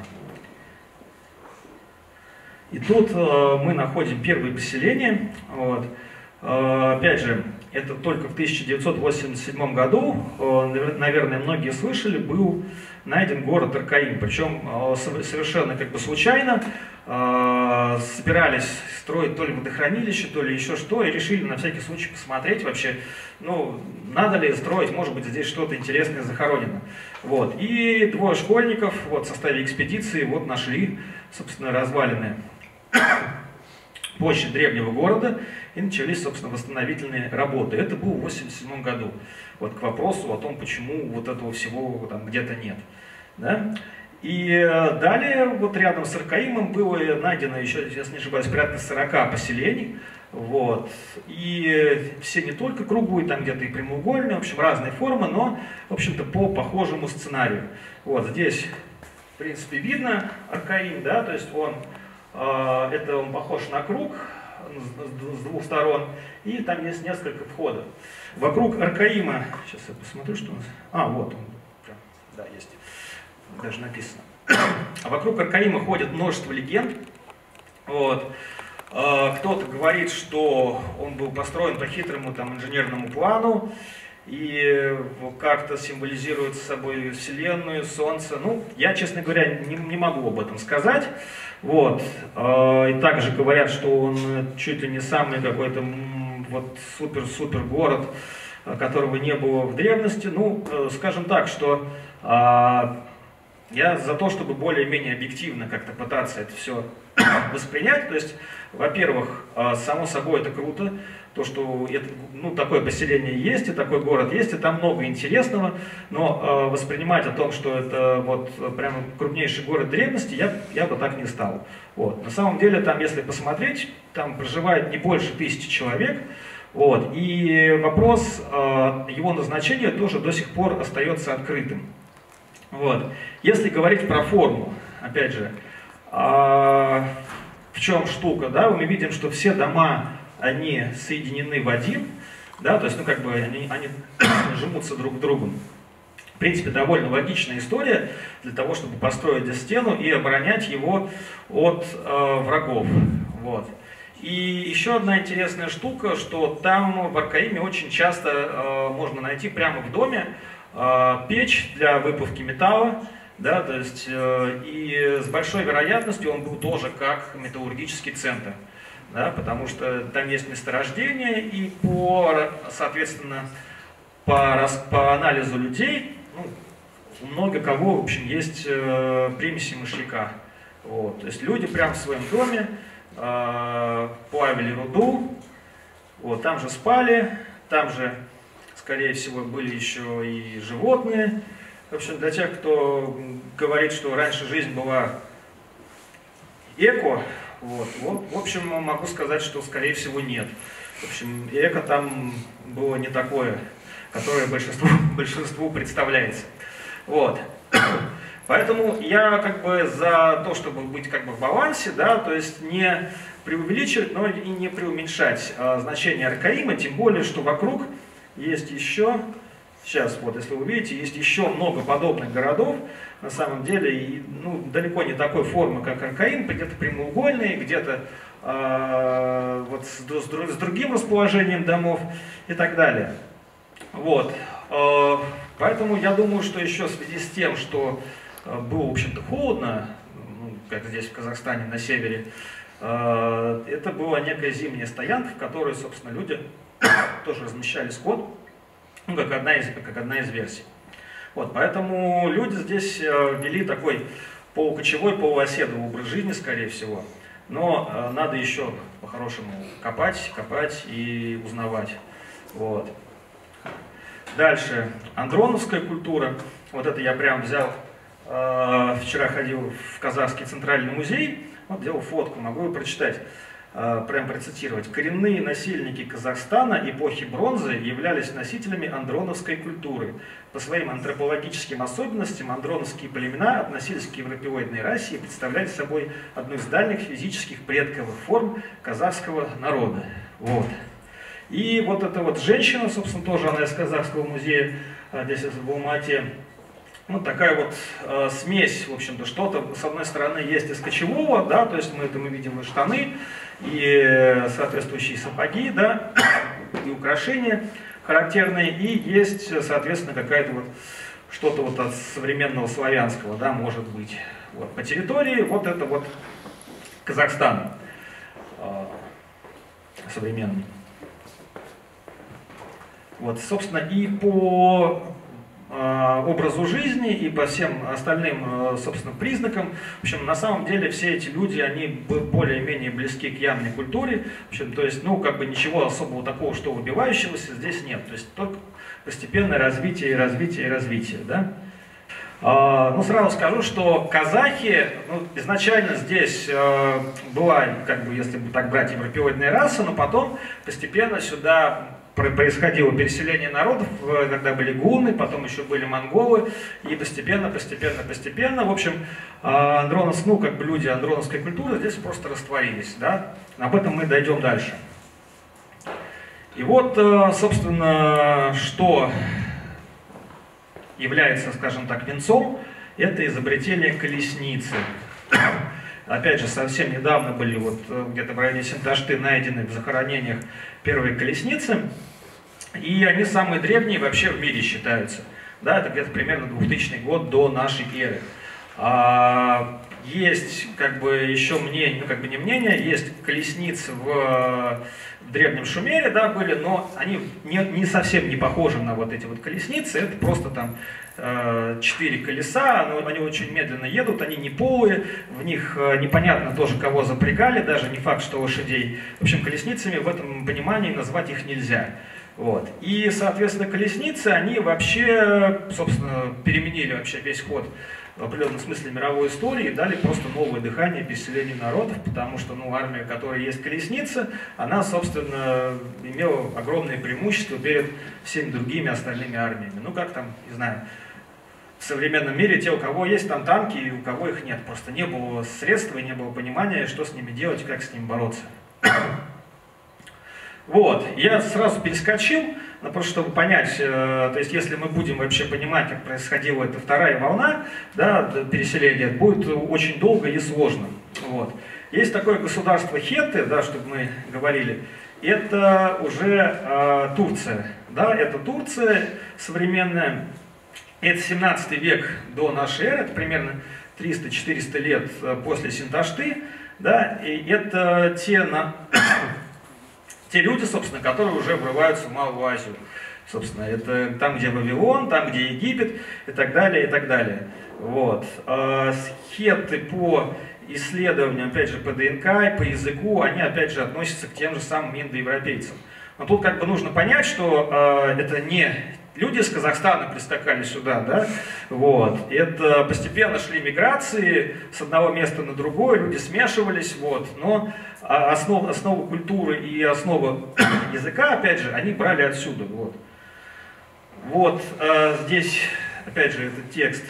И тут э, мы находим первые поселения. Вот. Э, опять же, это только в тысяча девятьсот восемьдесят седьмом году, э, наверное, многие слышали, был найден город Аркаим. Причем э, совершенно как бы случайно э, собирались строить то ли водохранилище, то ли еще что, и решили на всякий случай посмотреть вообще, ну, надо ли строить, может быть, здесь что-то интересное захоронено. Вот. И двое школьников вот, в составе экспедиции вот, нашли, собственно, развалины площадь древнего города, и начались, собственно, восстановительные работы. Это было в восемьдесят седьмом году. Вот к вопросу о том, почему вот этого всего там где-то нет. Да? И далее, вот рядом с Аркаимом было найдено еще, если не ошибаюсь, порядка сорока поселений. Вот. И все не только круглые, там где-то и прямоугольные, в общем, разные формы, но, в общем-то, по похожему сценарию. Вот здесь, в принципе, видно Аркаим, да, то есть он, э, это он похож на круг с, с двух сторон, и там есть несколько входов. Вокруг Аркаима, сейчас я посмотрю, что у нас, а, вот он, прям, да, есть, даже написано. А вокруг Аркаима ходит множество легенд, вот. Кто-то говорит, что он был построен по хитрому там, инженерному плану и как-то символизирует собой Вселенную, Солнце. Ну, я, честно говоря, не, не могу об этом сказать. Вот. И также говорят, что он чуть ли не самый какой-то вот, супер-супер город, которого не было в древности. Ну, скажем так, что я за то, чтобы более-менее объективно как-то пытаться это все воспринять. То есть, во-первых, само собой это круто, то, что это, ну, такое поселение есть, и такой город есть, и там много интересного, но э, воспринимать о том, что это вот прямо крупнейший город древности, я, я бы так не стал. Вот. На самом деле, там, если посмотреть, там проживает не больше тысячи человек, вот, и вопрос э, его назначения тоже до сих пор остается открытым. Вот. Если говорить про форму, опять же, э, в чем штука, да, мы видим, что все дома, они соединены в один, да, то есть, ну, как бы, они, они жмутся друг к другу. В принципе, довольно логичная история для того, чтобы построить здесь стену и оборонять его от э, врагов, вот. И еще одна интересная штука, что там в Аркаиме очень часто э, можно найти прямо в доме э, печь для выплавки металла, да, то есть, э, и с большой вероятностью он был тоже как металлургический центр, да, потому что там есть месторождение, и по, соответственно, по, по анализу людей, ну, у много кого, в общем, есть э, примеси мышьяка. Вот, то есть люди прямо в своем доме э, плавили руду, вот, там же спали, там же, скорее всего, были еще и животные. В общем, для тех, кто говорит, что раньше жизнь была эко, вот, вот, в общем, могу сказать, что, скорее всего, нет. В общем, эко там было не такое, которое большинству, большинству представляется. Вот. Поэтому я как бы за то, чтобы быть как бы в балансе, да, то есть не преувеличивать, но и не преуменьшать а, значение Аркаима, тем более, что вокруг есть еще... Сейчас, вот, если вы видите, есть еще много подобных городов, на самом деле, и, ну, далеко не такой формы, как Аркаим, где-то прямоугольные, где-то э, вот, с, с, с другим расположением домов и так далее. Вот. Э, поэтому я думаю, что еще в связи с тем, что э, было, в общем-то, холодно, ну, как здесь в Казахстане, на севере, э, это была некая зимняя стоянка, в которой, собственно, люди тоже размещали скот. Ну, как одна из, как одна из версий. Вот, поэтому люди здесь э, вели такой полукочевой, полуоседовый образ жизни, скорее всего. Но э, надо еще по-хорошему копать, копать и узнавать. Вот. Дальше. Андроновская культура. Вот это я прям взял, э, вчера ходил в Казахский центральный музей, вот делал фотку, могу ее прочитать. Прям процитировать. Коренные насельники Казахстана эпохи бронзы являлись носителями андроновской культуры. По своим антропологическим особенностям андроновские племена относились к европеоидной расе и представляли собой одну из дальних физических предковых форм казахского народа. Вот. И вот эта вот женщина, собственно, тоже она из Казахского музея, здесь в Алмате. Вот такая вот э, смесь, в общем-то, что-то, с одной стороны, есть из кочевого, да, то есть мы это мы видим и штаны, и соответствующие сапоги, да, и украшения характерные, и есть, соответственно, какая-то вот что-то вот от современного славянского, да, может быть. Вот. По территории вот это вот Казахстан э, современный. Вот, собственно, и по образу жизни и по всем остальным, собственно, признакам. В общем, на самом деле все эти люди, они более-менее близки к явной культуре. В общем, то есть, ну, как бы ничего особого такого, что выбивающегося здесь нет. То есть только постепенное развитие и развитие и развитие, да. Ну, сразу скажу, что казахи, ну, изначально здесь э, была, как бы, если бы так брать, европеоидная раса, но потом постепенно сюда происходило переселение народов, когда были гунны, потом еще были монголы, и постепенно, постепенно, постепенно, в общем, андроновцы, ну, как бы люди андроновской культуры здесь просто растворились, да, об этом мы дойдем дальше. И вот, собственно, что является, скажем так, венцом, это изобретение колесницы. Опять же, совсем недавно были вот где-то в районе Синташты найдены в захоронениях первые колесницы, и они самые древние вообще в мире считаются. Да, это где-то примерно двухтысячный год до нашей эры. А, есть как бы еще мнение, ну как бы не мнение, есть колесницы в, в древнем Шумере, да, были, но они не, не совсем не похожи на вот эти вот колесницы, это просто там четыре колеса, но они очень медленно едут, они не полые, в них непонятно тоже кого запрягали, даже не факт, что лошадей. В общем, колесницами в этом понимании назвать их нельзя. Вот. И, соответственно, колесницы, они вообще, собственно, переменили вообще весь ход в определенном смысле мировой истории и дали просто новое дыхание переселению народов, потому что, ну, армия, у которой есть колесница, она, собственно, имела огромное преимущество перед всеми другими остальными армиями. Ну, как там, не знаю, в современном мире те, у кого есть там танки, и у кого их нет. Просто не было средств и не было понимания, что с ними делать и как с ними бороться. Вот, я сразу перескочил, ну, просто чтобы понять, э, то есть если мы будем вообще понимать, как происходила эта вторая волна, да, переселения, будет очень долго и сложно. Вот. Есть такое государство Хетты, да, чтобы мы говорили, это уже э, Турция, да, это Турция современная, это семнадцатый век до нашей эры, это примерно триста-четыреста лет после Синташты, да, и это те на... Те люди, собственно, которые уже врываются в Малую Азию. Собственно, это там, где Вавилон, там, где Египет, и так далее, и так далее. Вот. Хетты по исследованиям, опять же, по ДНК и по языку, они, опять же, относятся к тем же самым индоевропейцам. Но тут как бы нужно понять, что это не люди из Казахстана прискакали сюда, да, вот, это постепенно шли миграции с одного места на другое, люди смешивались, вот, но основу, основу культуры и основу языка, опять же, они брали отсюда, вот. Вот, э, здесь, опять же, этот текст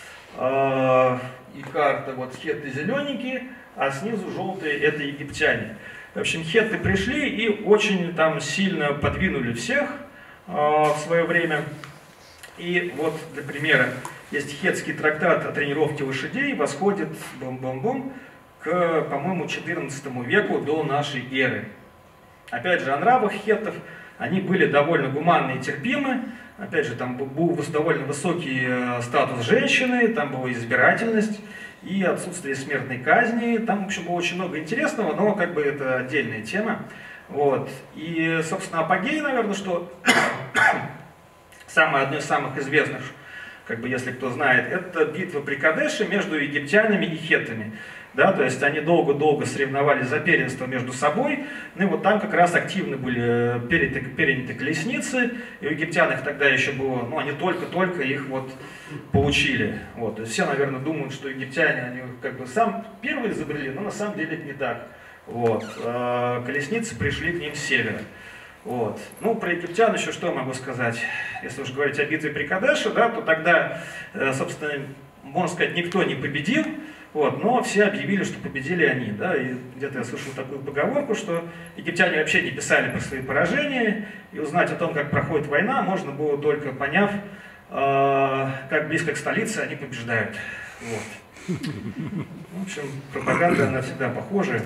э, и карта, вот, хетты зелененькие, а снизу желтые — это египтяне. В общем, хетты пришли и очень там сильно подвинули всех в свое время. И вот, для примера, есть хетский трактат о тренировке лошадей, восходит бум-бум-бум к, по-моему, четырнадцатому веку до нашей эры. Опять же, о нравах хеттов, они были довольно гуманны и терпимы. Опять же, там был довольно высокий статус женщины, там была избирательность и отсутствие смертной казни. Там, в общем, было очень много интересного, но как бы это отдельная тема. Вот. И, собственно, апогей, наверное, что самое, одно из самых известных, как бы, если кто знает, это битва при Кадеше между египтянами и хеттами. Да, то есть они долго-долго соревновались за первенство между собой. Ну и вот там как раз активно были переняты, переняты колесницы. И у египтян их тогда еще было, ну они только-только их вот получили. Вот. То есть все, наверное, думают, что египтяне, они как бы сам первые изобрели, но на самом деле это не так. Вот. Колесницы пришли к ним с севера. Вот. Ну, про египтян еще что могу сказать? Если уж говорить о битве при Кадеше, да, то тогда, собственно, можно сказать, никто не победил, вот, но все объявили, что победили они. Да, и где-то я слышал такую поговорку, что египтяне вообще не писали про свои поражения, и узнать о том, как проходит война, можно было только поняв, э, как близко к столице они побеждают. Вот. В общем, пропаганда, она всегда похожа.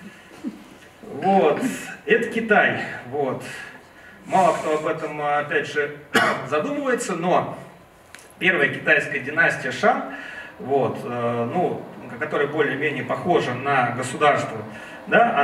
Вот. Это Китай. Вот. Мало кто об этом, опять же, задумывается, но первая китайская династия Шан, вот, э, ну, которая более-менее похожа на государство, да,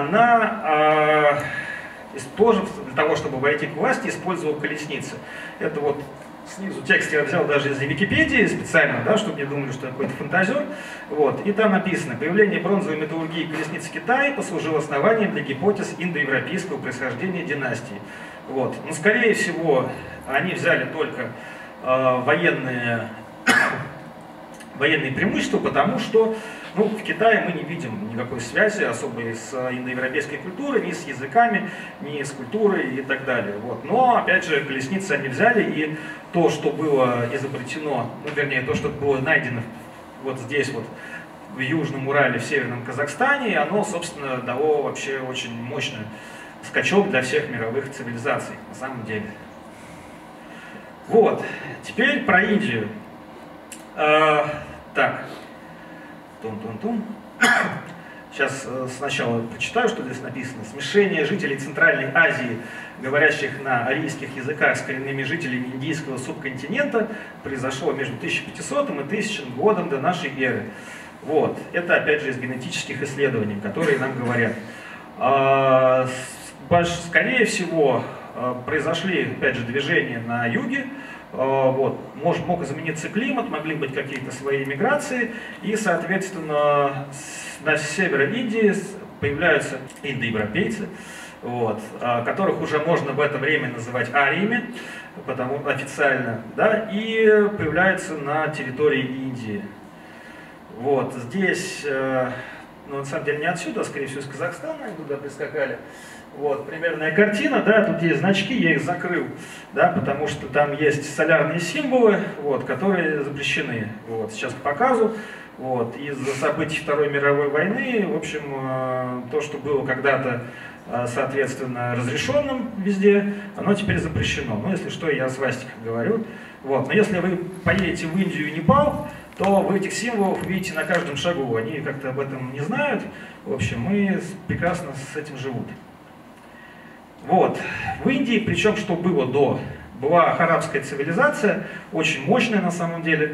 она э, тоже для того, чтобы войти к власти, использовала колесницы. Это вот снизу текст я взял даже из Википедии специально, да, чтобы не думали, что я какой-то фантазер. Вот. И там написано: появление бронзовой металлургии колесниц в Китае послужило основанием для гипотез индоевропейского происхождения династии. Вот. Но, скорее всего, они взяли только э, военные, военные преимущества, потому что ну, в Китае мы не видим никакой связи особой с индоевропейской культурой, ни с языками, ни с культурой и так далее. Вот. Но, опять же, колесницы они взяли, и то, что было изобретено, ну, вернее, то, что было найдено вот здесь вот, в Южном Урале, в Северном Казахстане, оно, собственно, дало вообще очень мощный скачок для всех мировых цивилизаций, на самом деле. Вот. Теперь про Индию. А, так. Тун-тун-тун. Сейчас э, сначала прочитаю, что здесь написано. Смешение жителей Центральной Азии, говорящих на арийских языках, с коренными жителями индийского субконтинента произошло между тысяча пятисотым и тысячным годом до нашей эры. Вот. Это опять же из генетических исследований, которые нам говорят. А, скорее всего, произошли опять же движения на юге. Вот. Мож, мог измениться климат, могли быть какие-то свои миграции, и, соответственно, на севере Индии появляются индоевропейцы, вот, которых уже можно в это время называть ариями, потому официально, да, и появляются на территории Индии. Вот. Здесь, ну, на самом деле не отсюда, а скорее всего из Казахстана, они туда прискакали. Вот, примерная картина, да, тут есть значки, я их закрыл, да, потому что там есть солярные символы, вот, которые запрещены, вот, сейчас к показу, вот, из-за событий Второй мировой войны, в общем, э, то, что было когда-то, э, соответственно, разрешенным везде, оно теперь запрещено, ну, если что, я о свастиках говорю, вот, но если вы поедете в Индию и Непал, то вы этих символов видите на каждом шагу, они как-то об этом не знают, в общем, и прекрасно с этим живут. Вот. В Индии, причем что было до, была арабская цивилизация, очень мощная на самом деле,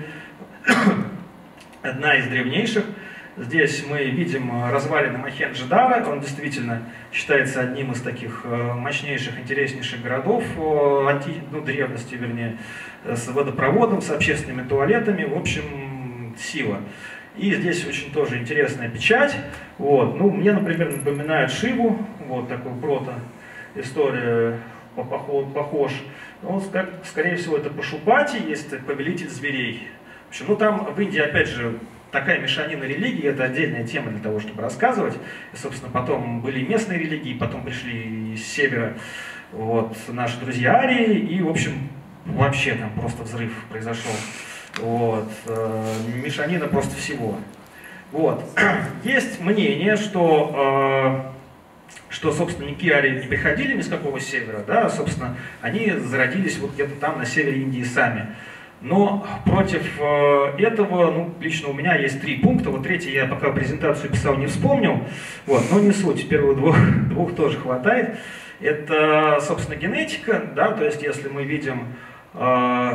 одна из древнейших. Здесь мы видим развалины Мохенджо-Даро, он действительно считается одним из таких мощнейших, интереснейших городов анти... ну, древности, вернее, с водопроводом, с общественными туалетами, в общем, сила. И здесь очень тоже интересная печать. Вот. Ну, мне, например, напоминает Шиву, вот такой прото. История похож. Ну, скорее всего, это Пашупати, есть повелитель зверей. В общем, ну там в Индии, опять же, такая мешанина религий, это отдельная тема для того, чтобы рассказывать. И, собственно, потом были местные религии, потом пришли с севера вот, наши друзья арии, и, в общем, вообще там просто взрыв произошел. Вот. Мешанина просто всего. Вот. Есть мнение, что... что, собственно, никакие арии не приходили ни с какого севера, да, собственно, они зародились вот где-то там на севере Индии сами. Но против э, этого, ну, лично у меня есть три пункта, вот третий я пока презентацию писал, не вспомнил, вот, но не суть, первых двух, двух тоже хватает. Это, собственно, генетика, да, то есть если мы видим э,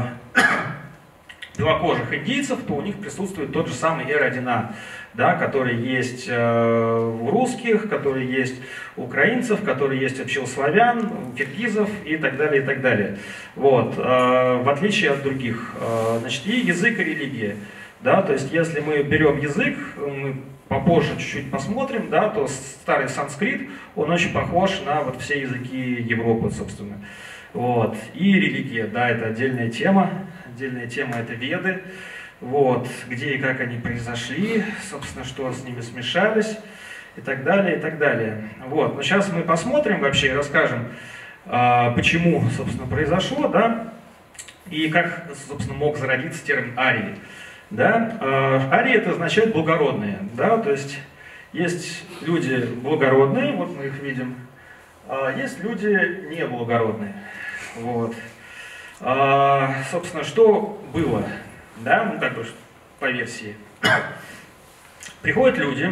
белокожих индийцев, то у них присутствует тот же самый эр один а. Да, который есть э, у русских, который есть у украинцев, который есть вообще у славян, у киргизов и так далее, и так далее. Вот, э, в отличие от других. Э, значит, и язык и религия. Да, то есть, если мы берем язык, мы попозже чуть-чуть посмотрим, да, то старый санскрит, он очень похож на вот все языки Европы, собственно. Вот. И религия, да, это отдельная тема. Отдельная тема это Веды. Вот, где и как они произошли, собственно, что с ними смешались, и так далее, и так далее. Вот, но сейчас мы посмотрим вообще и расскажем, почему, собственно, произошло, да, и как, собственно, мог зародиться термин арии. Да? Арии это означает благородные, да, то есть есть люди благородные, вот мы их видим, а есть люди неблагородные. Вот. А, собственно, что было? Да, ну как бы по версии. Приходят люди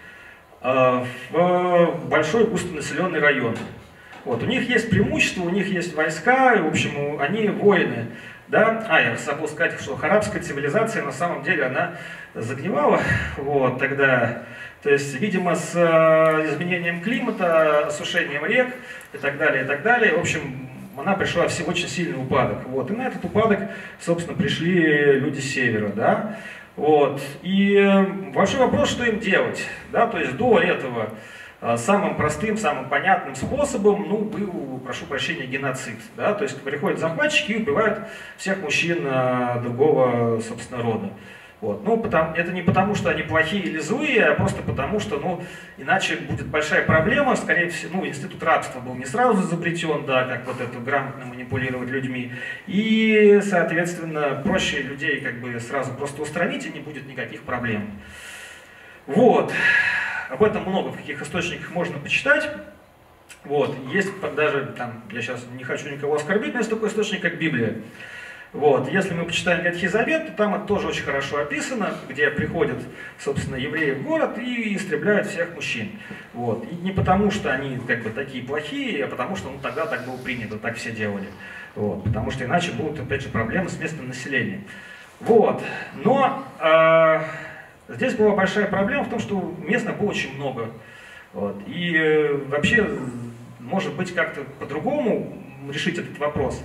э, в большой густонаселенный район. Вот, у них есть преимущество, у них есть войска, и, в общем, они воины. Да? А, я забыл сказать, что арабская цивилизация на самом деле она загнивала вот, тогда. То есть, видимо, с э, изменением климата, осушением рек и так далее, и так далее. В общем, она пришла в очень сильный упадок. Вот. И на этот упадок, собственно, пришли люди с севера. Да? Вот. И большой вопрос, что им делать. Да? То есть до этого самым простым, самым понятным способом, ну, был, прошу прощения, геноцид. Да? То есть приходят захватчики и убивают всех мужчин другого, собственно, рода. Вот. Ну, потому, это не потому, что они плохие или злые, а просто потому, что, ну, иначе будет большая проблема. Скорее всего, ну, институт рабства был не сразу изобретен, да, как вот это грамотно манипулировать людьми. И, соответственно, проще людей как бы сразу просто устранить, и не будет никаких проблем. Вот. Об этом много в каких источниках можно почитать. Вот. Есть даже, там, я сейчас не хочу никого оскорбить, но есть такой источник, как Библия. Вот. Если мы почитаем Ветхий Завет, то там это тоже очень хорошо описано, где приходят, собственно, евреи в город и истребляют всех мужчин. Вот. И не потому, что они как бы такие плохие, а потому что ну, тогда так было принято, так все делали. Вот. Потому что иначе будут, опять же, проблемы с местным населением. Вот. Но э, здесь была большая проблема в том, что местных было очень много. Вот. И э, вообще, может быть, как-то по-другому решить этот вопрос.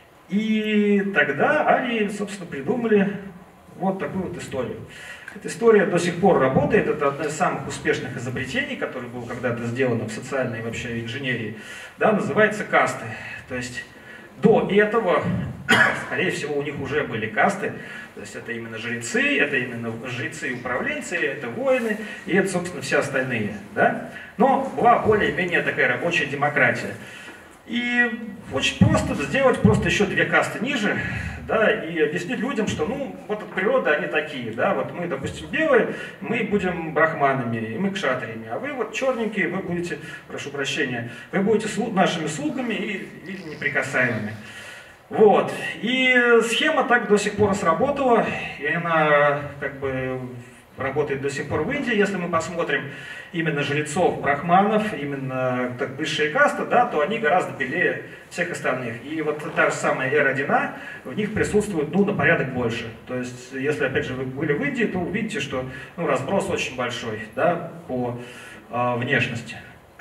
И тогда арии, собственно, придумали вот такую вот историю. Эта история до сих пор работает, это одно из самых успешных изобретений, которое было когда-то сделано в социальной вообще инженерии, да, называется касты. То есть до этого, скорее всего, у них уже были касты, то есть это именно жрецы, это именно жрецы и управленцы, это воины, и это, собственно, все остальные. Да? Но была более-менее такая рабочая демократия. И очень просто сделать просто еще две касты ниже, да, и объяснить людям, что, ну, вот от природы они такие, да, вот мы, допустим, белые, мы будем брахманами, и мы кшатриями, а вы вот черненькие, вы будете, прошу прощения, вы будете слу- нашими слугами и, или неприкасаемыми. Вот, и схема так до сих пор сработала, и она, как бы, работает до сих пор в Индии. Если мы посмотрим именно жрецов, брахманов, именно так, высшие касты, да, то они гораздо белее всех остальных. И вот та же самая эра один А, в них присутствует ну, на порядок больше. То есть, если опять же вы были в Индии, то увидите, что ну, разброс очень большой да, по э, внешности.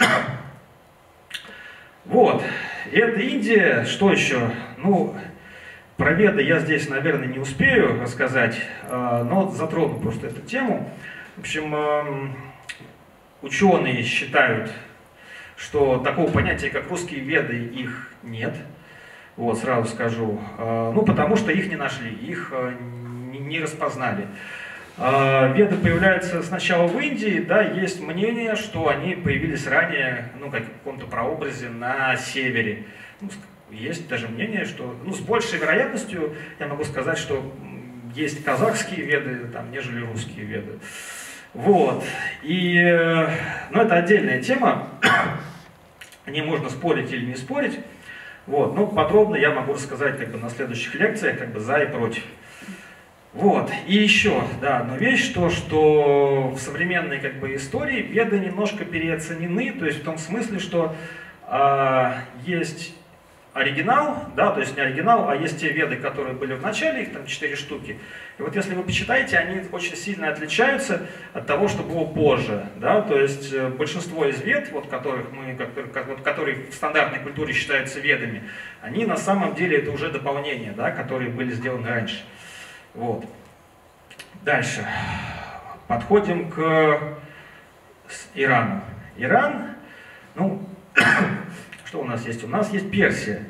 Вот. И это Индия. Что еще? Ну, про Веды я здесь, наверное, не успею рассказать, но затрону просто эту тему. В общем, ученые считают, что такого понятия, как русские Веды, их нет. Вот, сразу скажу. Ну, потому что их не нашли, их не распознали. Веды появляются сначала в Индии, да, есть мнение, что они появились ранее, ну, как в каком-то прообразе на севере. Есть даже мнение, что, ну, с большей вероятностью я могу сказать, что есть казахские Веды, там, нежели русские Веды. Вот. И, ну, это отдельная тема, о ней можно спорить или не спорить. Вот. Но подробно я могу рассказать как бы на следующих лекциях, как бы за и против. Вот. И еще, да, одну вещь, то, что в современной как бы истории Веды немножко переоценены, то есть в том смысле, что э, есть оригинал, да, то есть не оригинал, а есть те Веды, которые были в начале, их там четыре штуки. И вот если вы почитаете, они очень сильно отличаются от того, что было позже, да, то есть большинство из Вед, вот которых мы, которые в стандартной культуре считаются Ведами, они на самом деле это уже дополнения, да, которые были сделаны раньше. Вот. Дальше. Подходим к Ирану. Иран, ну, что у нас есть? У нас есть Персия.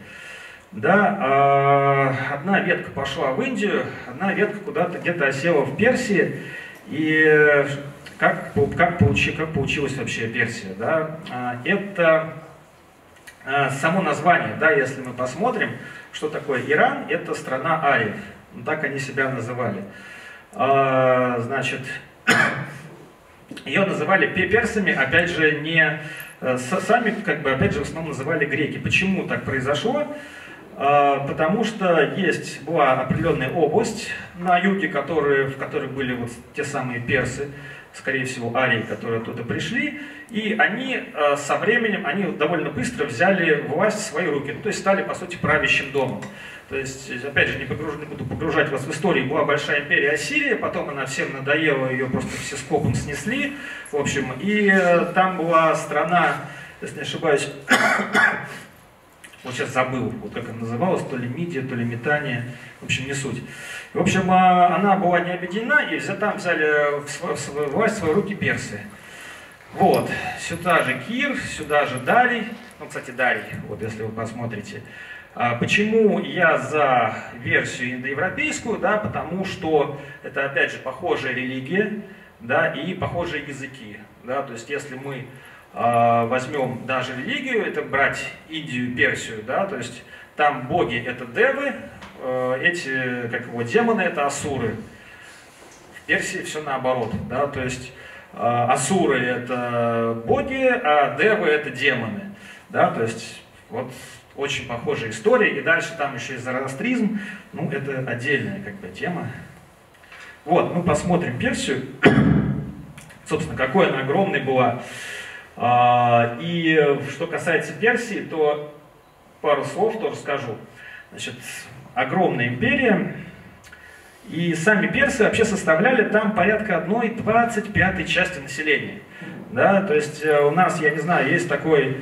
Да, одна ветка пошла в Индию, одна ветка куда-то где-то осела в Персии. И как, как, получи, как получилась вообще Персия? Да? Это само название, да, если мы посмотрим, что такое Иран, это страна ариев. Так они себя называли. Значит, ее называли персами, опять же, не сами, как бы, опять же, в основном называли греки. Почему так произошло? Потому что есть, была определенная область на юге, которые, в которой были вот те самые персы, скорее всего, арии, которые оттуда пришли, и они со временем, они довольно быстро взяли власть в свои руки, ну, то есть стали, по сути, правящим домом. То есть, опять же, не, погруж... не буду погружать вас в историю, была большая империя Ассирия, потом она всем надоела, ее просто все скопом снесли, в общем, и там была страна, если не ошибаюсь, Вот сейчас забыл, вот как она называлась, то ли Мидия, то ли Метание, в общем, не суть. В общем, она была не объединена, и там взяли в свою, в свою власть в свои руки персы. Вот, сюда же Кир, сюда же Дарий, ну, кстати, Дарий, вот если вы посмотрите. А почему я за версию индоевропейскую, да, потому что это, опять же, похожая религия, да, и похожие языки, да, то есть если мы э, возьмем даже религию, это брать Индию, Персию, да, то есть там боги это девы, э, эти, как его, демоны это асуры. В Персии все наоборот, да, то есть э, асуры это боги, а девы это демоны, да, то есть вот очень похожая история, и дальше там еще и зороастризм, ну это отдельная как бы тема. Вот, мы посмотрим Персию, собственно, какой она огромной была. И что касается Персии, то пару слов тоже скажу. Значит, огромная империя, и сами персы вообще составляли там порядка одной двадцать пятой части населения. Да, то есть у нас, я не знаю, есть такой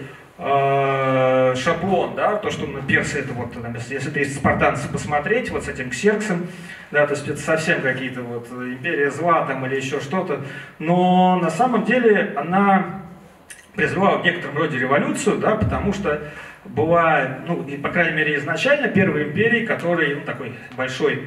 э, шаблон, да, то, что на персы это вот, если ты спартанцы посмотреть, вот с этим Ксерксом, да, то есть это совсем какие-то вот империя зла там или еще что-то, но на самом деле она произвела в некотором роде революцию, да, потому что была, ну, и, по крайней мере, изначально первой империей, которая, ну, такой большой,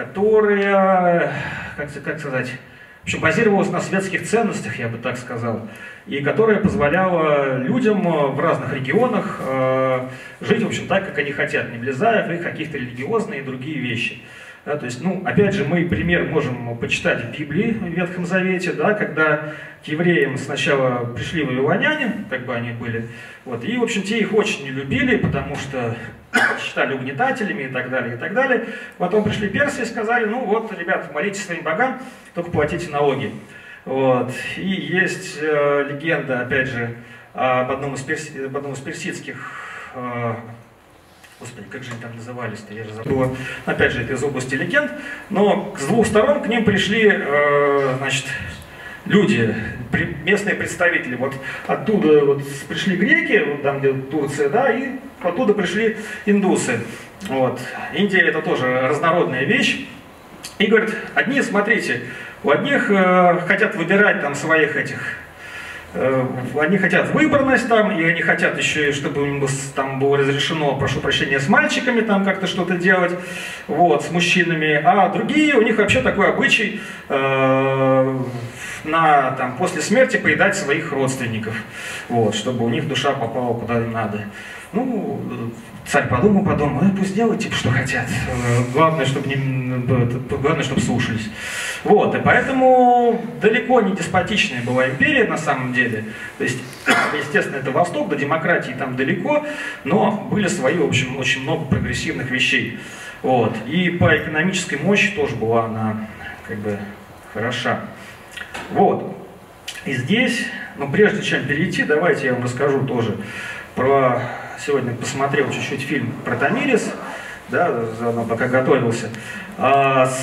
которая, как, как сказать, в общем, базировалась на светских ценностях, я бы так сказал, и которая позволяла людям в разных регионах э, жить, в общем, так, как они хотят, не влезая в их каких-то религиозные и другие вещи. Да, то есть, ну, опять же, мы пример можем почитать в Библии, в Ветхом Завете, да, когда к евреям сначала пришли вавилоняне, как бы они были, вот, и, в общем, те их очень не любили, потому что считали угнетателями и так далее, и так далее. Потом пришли персы и сказали, ну вот, ребята, молитесь своим богам, только платите налоги. Вот. И есть э, легенда, опять же, об одном из, перси, об одном из персидских, э, господи, как же они там назывались-то, я же забыл. Опять же, это из области легенд, но с двух сторон к ним пришли, э, значит, люди, местные представители. Вот оттуда вот пришли греки, вот там где Турция, да, и оттуда пришли индусы. Вот. Индия это тоже разнородная вещь. И говорят, одни, смотрите, у одних э, хотят выбирать там своих этих, э, они хотят выборность там, и они хотят еще, чтобы им там было разрешено, прошу прощения, с мальчиками там как-то что-то делать, вот, с мужчинами, а другие, у них вообще такой обычай э, на, там, после смерти поедать своих родственников, вот, чтобы у них душа попала куда им надо. Ну, царь подумал, подумал, ну, пусть делают, типа, что хотят. Главное, чтобы не, главное, чтобы слушались. Вот, и поэтому далеко не деспотичная была империя на самом деле. То есть, естественно, это Восток, до демократии там далеко, но были свои, в общем, очень много прогрессивных вещей. Вот, и по экономической мощи тоже была она, как бы, хороша. Вот, и здесь, ну, прежде чем перейти, давайте я вам расскажу тоже про... Сегодня посмотрел чуть-чуть фильм про Тамирис, да, заодно пока готовился. А, с,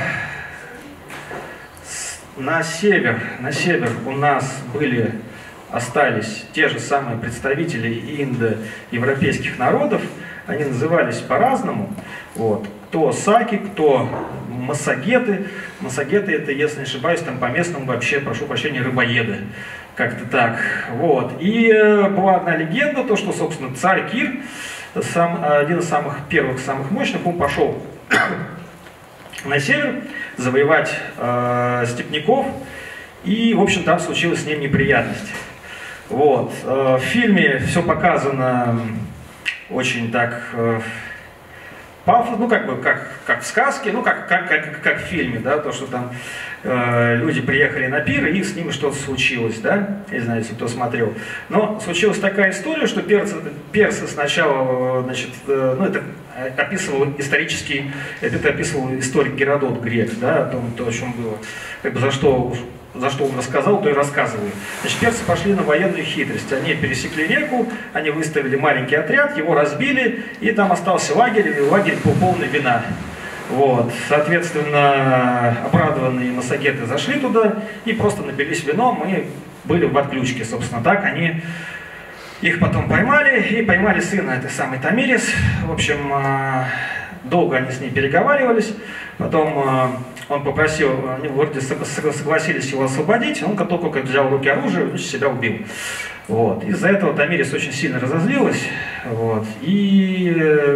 с, на север, на север у нас были, остались те же самые представители индоевропейских народов. Они назывались по-разному. Вот. Кто саки, кто массагеты. Массагеты это, если не ошибаюсь, там по-местному вообще, прошу прощения, рыбоеды. Как-то так. Вот. И э, была одна легенда, то, что, собственно, царь Кир, сам, один из самых первых, самых мощных, он пошел на север завоевать э, степняков, и, в общем, там случилась с ним неприятность. Вот. Э, в фильме все показано очень так... Э, пафос, ну как бы как, как в сказке, ну как, как, как, как в фильме, да, то, что там э, люди приехали на пир, и с ними что-то случилось, да, не знаю, если кто смотрел. Но случилась такая история, что персы, персы сначала, значит, э, ну это описывал исторический, это описывал историк Геродот, грек, да, о том, то, о чем было, как бы за что... За что он рассказал, то и рассказываю. Значит, персы пошли на военную хитрость. Они пересекли реку, они выставили маленький отряд, его разбили, и там остался лагерь, и лагерь был полный вина. Вот. Соответственно, обрадованные массагеты зашли туда и просто напились вином и были в отключке. Собственно, так они Их потом поймали, и поймали сына этой самой Тамирис. В общем, долго они с ней переговаривались. Потом он попросил, они вроде согласились его освободить. Он только как взял в руки оружие, себя убил. Вот. Из-за этого Тамирис очень сильно разозлилась. Вот. И,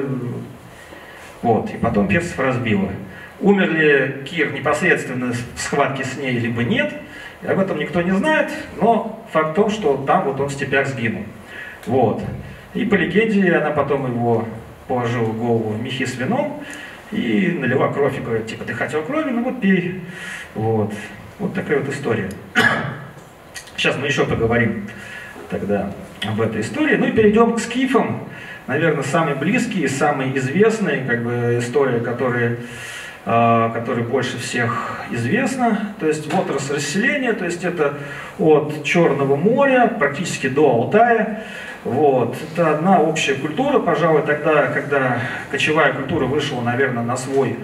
вот. И потом персов разбила. Умер ли Кир непосредственно в схватке с ней, либо нет, об этом никто не знает. Но факт в том, что там вот он в степях сгинул. Вот. И по легенде она потом его положила голову в мехи с вином и налила кровь и говорит, типа, ты хотел крови, ну вот пей. Вот. Вот такая вот история. Сейчас мы еще поговорим тогда об этой истории. Ну и перейдем к скифам. Наверное, самый близкий и самый известный, как бы, история, которая, э, которая больше всех известна. То есть вот расселение, то есть это от Черного моря практически до Алтая. Вот. Это одна общая культура, пожалуй, тогда, когда кочевая культура вышла, наверное, на свой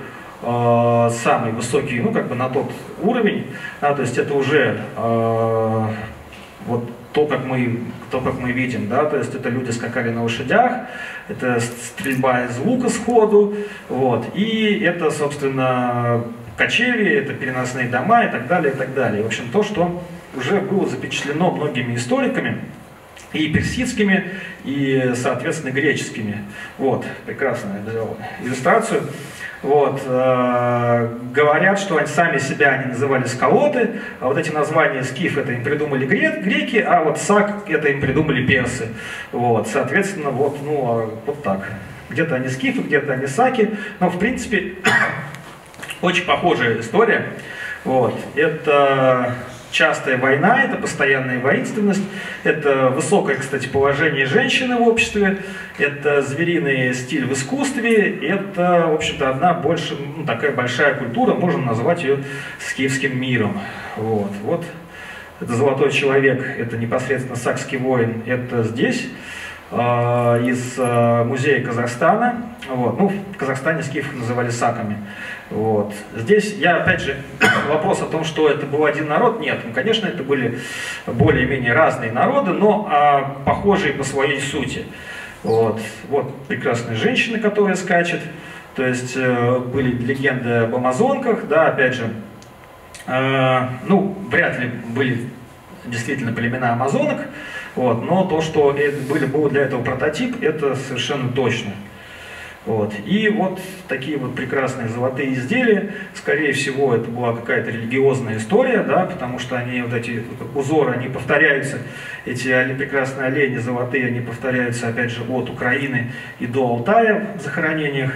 э, самый высокий, ну, как бы на тот уровень, да, то есть это уже э, вот то, как мы, то, как мы видим, да, то есть это люди скакали на лошадях, это стрельба из лука сходу, вот, и это, собственно, кочевья, это переносные дома и так далее, и так далее. В общем, то, что уже было запечатлено многими историками, и персидскими, и, соответственно, греческими. Вот, прекрасную я взял иллюстрацию. Вот, э, говорят, что они сами себя они называли скалоты, а вот эти названия скиф это им придумали грек, греки, а вот сак это им придумали персы. Вот, соответственно, вот, ну, вот так. Где-то они скифы, где-то они саки, но, в принципе, очень похожая история. Вот, это частая война, это постоянная воинственность, это высокое, кстати, положение женщины в обществе, это звериный стиль в искусстве, это, в общем-то, одна больше, ну, такая большая культура, можно назвать ее скифским миром. Вот, вот. Это золотой человек, это непосредственно сакский воин, это здесь, э, из э, музея Казахстана. Вот. Ну, в Казахстане скифов называли саками. Вот. Здесь я, опять же, вопрос о том, что это был один народ, нет. Ну, конечно, это были более-менее разные народы, но а, похожие по своей сути. Вот. Вот прекрасная женщина, которая скачет. То есть э, были легенды об амазонках, да, опять же. Э, ну, вряд ли были действительно племена амазонок, вот, но то, что это были, был для этого прототип, это совершенно точно. Вот. И вот такие вот прекрасные золотые изделия, скорее всего, это была какая-то религиозная история, да, потому что они, вот эти узоры, они повторяются, эти прекрасные олени золотые, они повторяются, опять же, от Украины и до Алтая в захоронениях.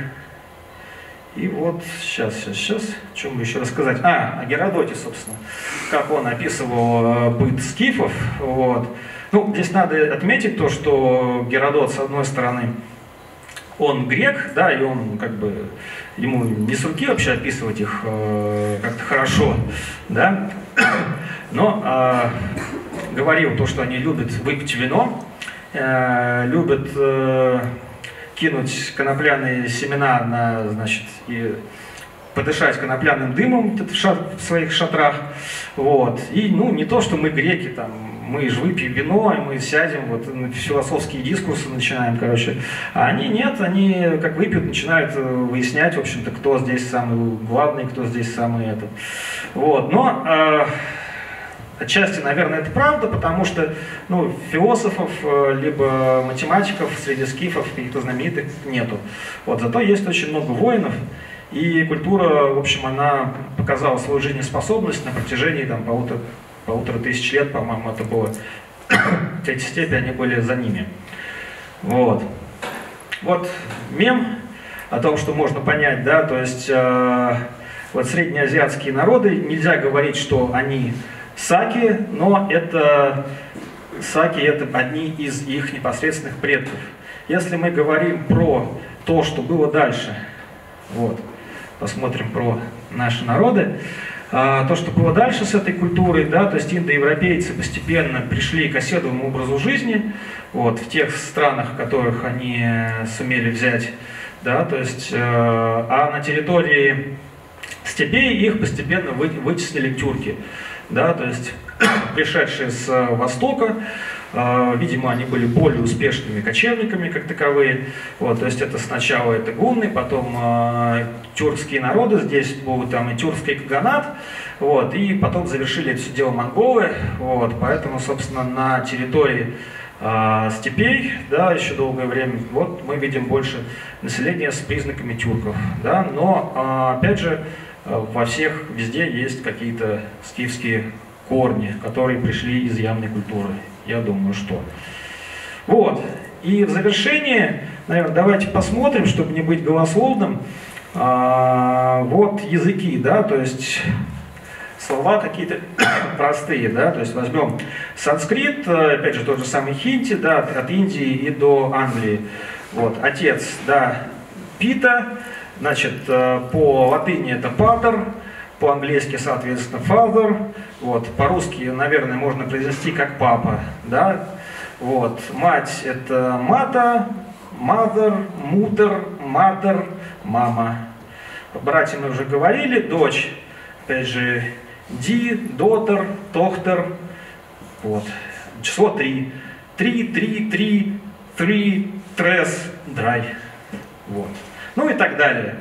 И вот, сейчас, сейчас, сейчас, о чем бы еще рассказать? А, о Геродоте, собственно, как он описывал быт скифов. Вот. Ну, здесь надо отметить то, что Геродот, с одной стороны, он грек, да, и он как бы, ему не с руки вообще описывать их э, как-то хорошо, да, но э, говорил то, что они любят выпить вино, э, любят э, кинуть конопляные семена на, значит, и подышать конопляным дымом в, шат, в своих шатрах, вот, и, ну, не то, что мы греки, там, мы же выпьем вино, и мы сядем, вот, философские дискурсы начинаем, короче. А они нет, они как выпьют, начинают выяснять, в общем-то, кто здесь самый главный, кто здесь самый этот. Вот, но э, отчасти, наверное, это правда, потому что, ну, философов, либо математиков среди скифов, каких-то знаменитых, нету. Вот, зато есть очень много воинов, и культура, в общем, она показала свою жизнеспособность на протяжении, там, полутора полутора тысяч лет, по-моему, это было. Эти степи, они были за ними. Вот. Вот мем о том, что можно понять, да, то есть э, вот среднеазиатские народы, нельзя говорить, что они саки, но это саки это одни из их непосредственных предков. Если мы говорим про то, что было дальше, вот, посмотрим про наши народы, то, что было дальше с этой культурой, да, то есть индоевропейцы постепенно пришли к оседлому образу жизни, вот, в тех странах, в которых они сумели взять, да, то есть, э, а на территории степей их постепенно вы, вытеснили тюрки, да, то есть пришедшие с Востока. Видимо, они были более успешными кочевниками, как таковые. Вот, то есть это сначала это гунны, потом э, тюркские народы, здесь был там и тюркский каганат, вот, и потом завершили это все дело монголы. Вот, поэтому, собственно, на территории э, степей, да, еще долгое время, вот мы видим больше населения с признаками тюрков. Да, но, э, опять же, во всех везде есть какие-то скифские корни, которые пришли из ямной культуры. Я думаю, что. Вот. И в завершение, наверное, давайте посмотрим, чтобы не быть голословным. А, вот языки, да, то есть слова какие-то простые, да, то есть возьмем санскрит, опять же, тот же самый хинди, да, от Индии и до Англии. Вот, отец, да, пита, значит, по латыни это патер, по-английски, соответственно, father, вот, по-русски, наверное, можно произнести как папа, да, вот, мать это мата, mother, mother, mother, мама. Братья мы уже говорили, дочь, опять же, ди, daughter, tochter, вот, число три, три, три, три, три, трес, драй, вот, ну и так далее.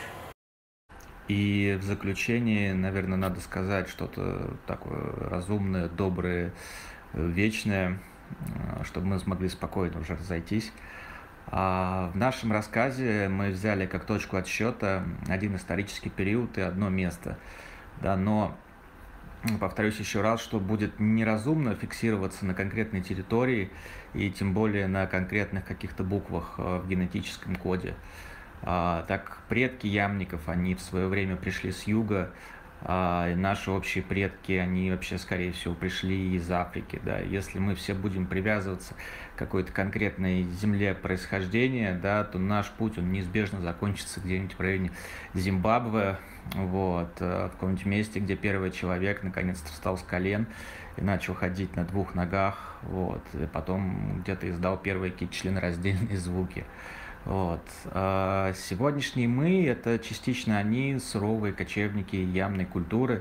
И в заключение, наверное, надо сказать что-то такое разумное, доброе, вечное, чтобы мы смогли спокойно уже разойтись. А в нашем рассказе мы взяли как точку отсчета один исторический период и одно место. Да, но повторюсь еще раз, что будет неразумно фиксироваться на конкретной территории и тем более на конкретных каких-то буквах в генетическом коде. А, так предки ямников, они в свое время пришли с юга, а, и наши общие предки, они вообще, скорее всего, пришли из Африки. Да. Если мы все будем привязываться к какой-то конкретной земле происхождения, да, то наш путь, он неизбежно закончится где-нибудь в районе Зимбабве, вот, в каком-нибудь месте, где первый человек наконец-то встал с колен и начал ходить на двух ногах, вот, и потом где-то издал первые какие-то членораздельные звуки. Вот. А сегодняшние мы – это частично они, суровые кочевники ямной культуры,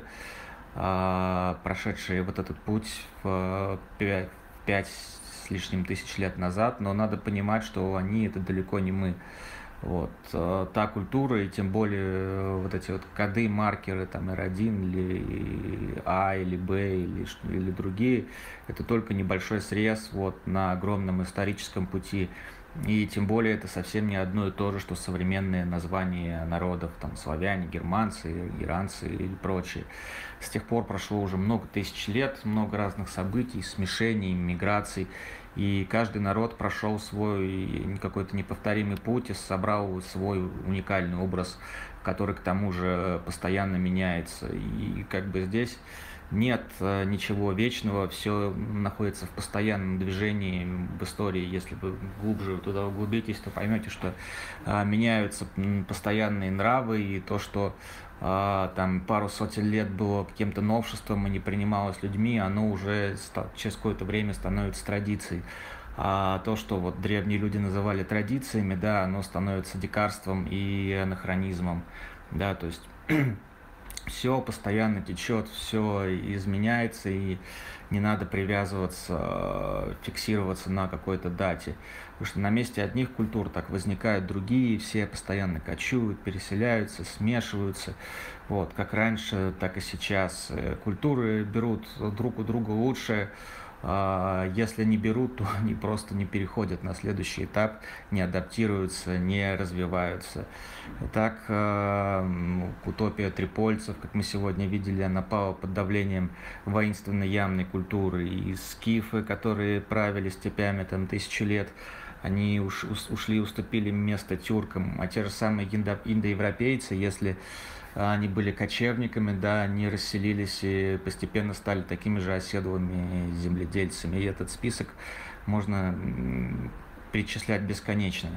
прошедшие вот этот путь в пять с лишним тысяч лет назад, но надо понимать, что они – это далеко не мы. Вот. Та культура, и тем более вот эти вот коды, маркеры, там эр один или А или Б или, или другие, это только небольшой срез вот, на огромном историческом пути. И тем более это совсем не одно и то же, что современные названия народов, там славяне, германцы, иранцы и прочие. С тех пор прошло уже много тысяч лет, много разных событий, смешений, миграций. И каждый народ прошел свой какой-то неповторимый путь и собрал свой уникальный образ, который к тому же постоянно меняется. И как бы здесь нет ничего вечного, все находится в постоянном движении в истории. Если вы глубже туда углубитесь, то поймете, что а, меняются постоянные нравы, и то, что а, там пару сотен лет было каким-то новшеством и не принималось людьми, оно уже через какое-то время становится традицией. А то, что вот древние люди называли традициями, да, оно становится дикарством и анахронизмом, да, то есть все постоянно течет, все изменяется, и не надо привязываться, фиксироваться на какой-то дате. Потому что на месте одних культур так возникают другие, все постоянно кочуют, переселяются, смешиваются. Вот, как раньше, так и сейчас. Культуры берут друг у друга лучшее. Если не берут, то они просто не переходят на следующий этап, не адаптируются, не развиваются. Так, утопия трипольцев, как мы сегодня видели, она пала под давлением воинственной ямной культуры. И скифы, которые правили степями там тысячу лет, они уш, ушли, уступили место тюркам. А те же самые индо, индоевропейцы, если они были кочевниками, да, они расселились и постепенно стали такими же оседлыми земледельцами. И этот список можно перечислять бесконечно.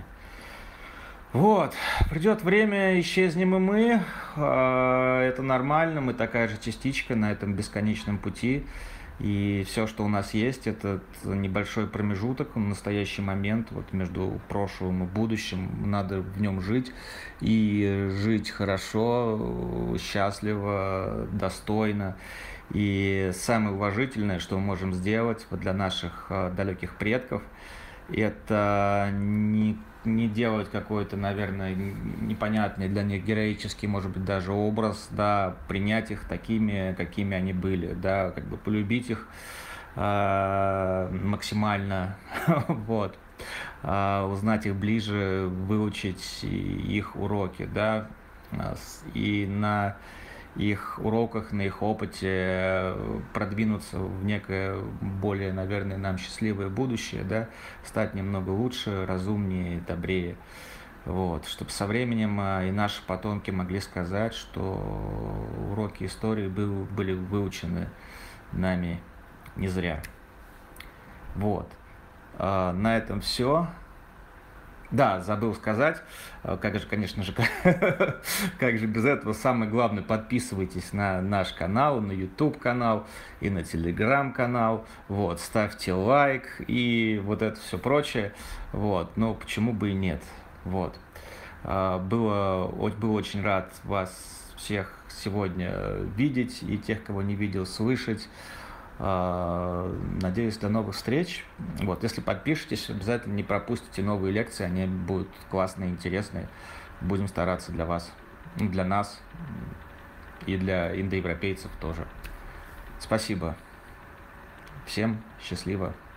Вот, придет время, исчезнем и мы, это нормально, мы такая же частичка на этом бесконечном пути. И все, что у нас есть, это небольшой промежуток, настоящий момент вот между прошлым и будущим. Надо в нем жить и жить хорошо, счастливо, достойно. И самое уважительное, что мы можем сделать вот для наших далеких предков, это не, не делать какой-то, наверное, непонятный для них героический, может быть, даже образ, да, принять их такими, какими они были, да, как бы полюбить их э, максимально, вот, э, узнать их ближе, выучить их уроки, да, и на их уроках, на их опыте продвинуться в некое более, наверное, нам счастливое будущее, да, стать немного лучше, разумнее, добрее. Вот, чтобы со временем и наши потомки могли сказать, что уроки истории был, были выучены нами не зря. Вот. На этом все. Да, забыл сказать, как же, конечно же, как же без этого, самое главное, подписывайтесь на наш канал, на YouTube канал и на Telegram канал, вот, ставьте лайк и вот это все прочее, вот, но почему бы и нет, вот. Было, был очень рад вас всех сегодня видеть и тех, кого не видел, слышать. Надеюсь, до новых встреч. Вот, если подпишетесь, обязательно не пропустите новые лекции, они будут классные, интересные. Будем стараться для вас, для нас и для индоевропейцев тоже. Спасибо. Всем счастливо.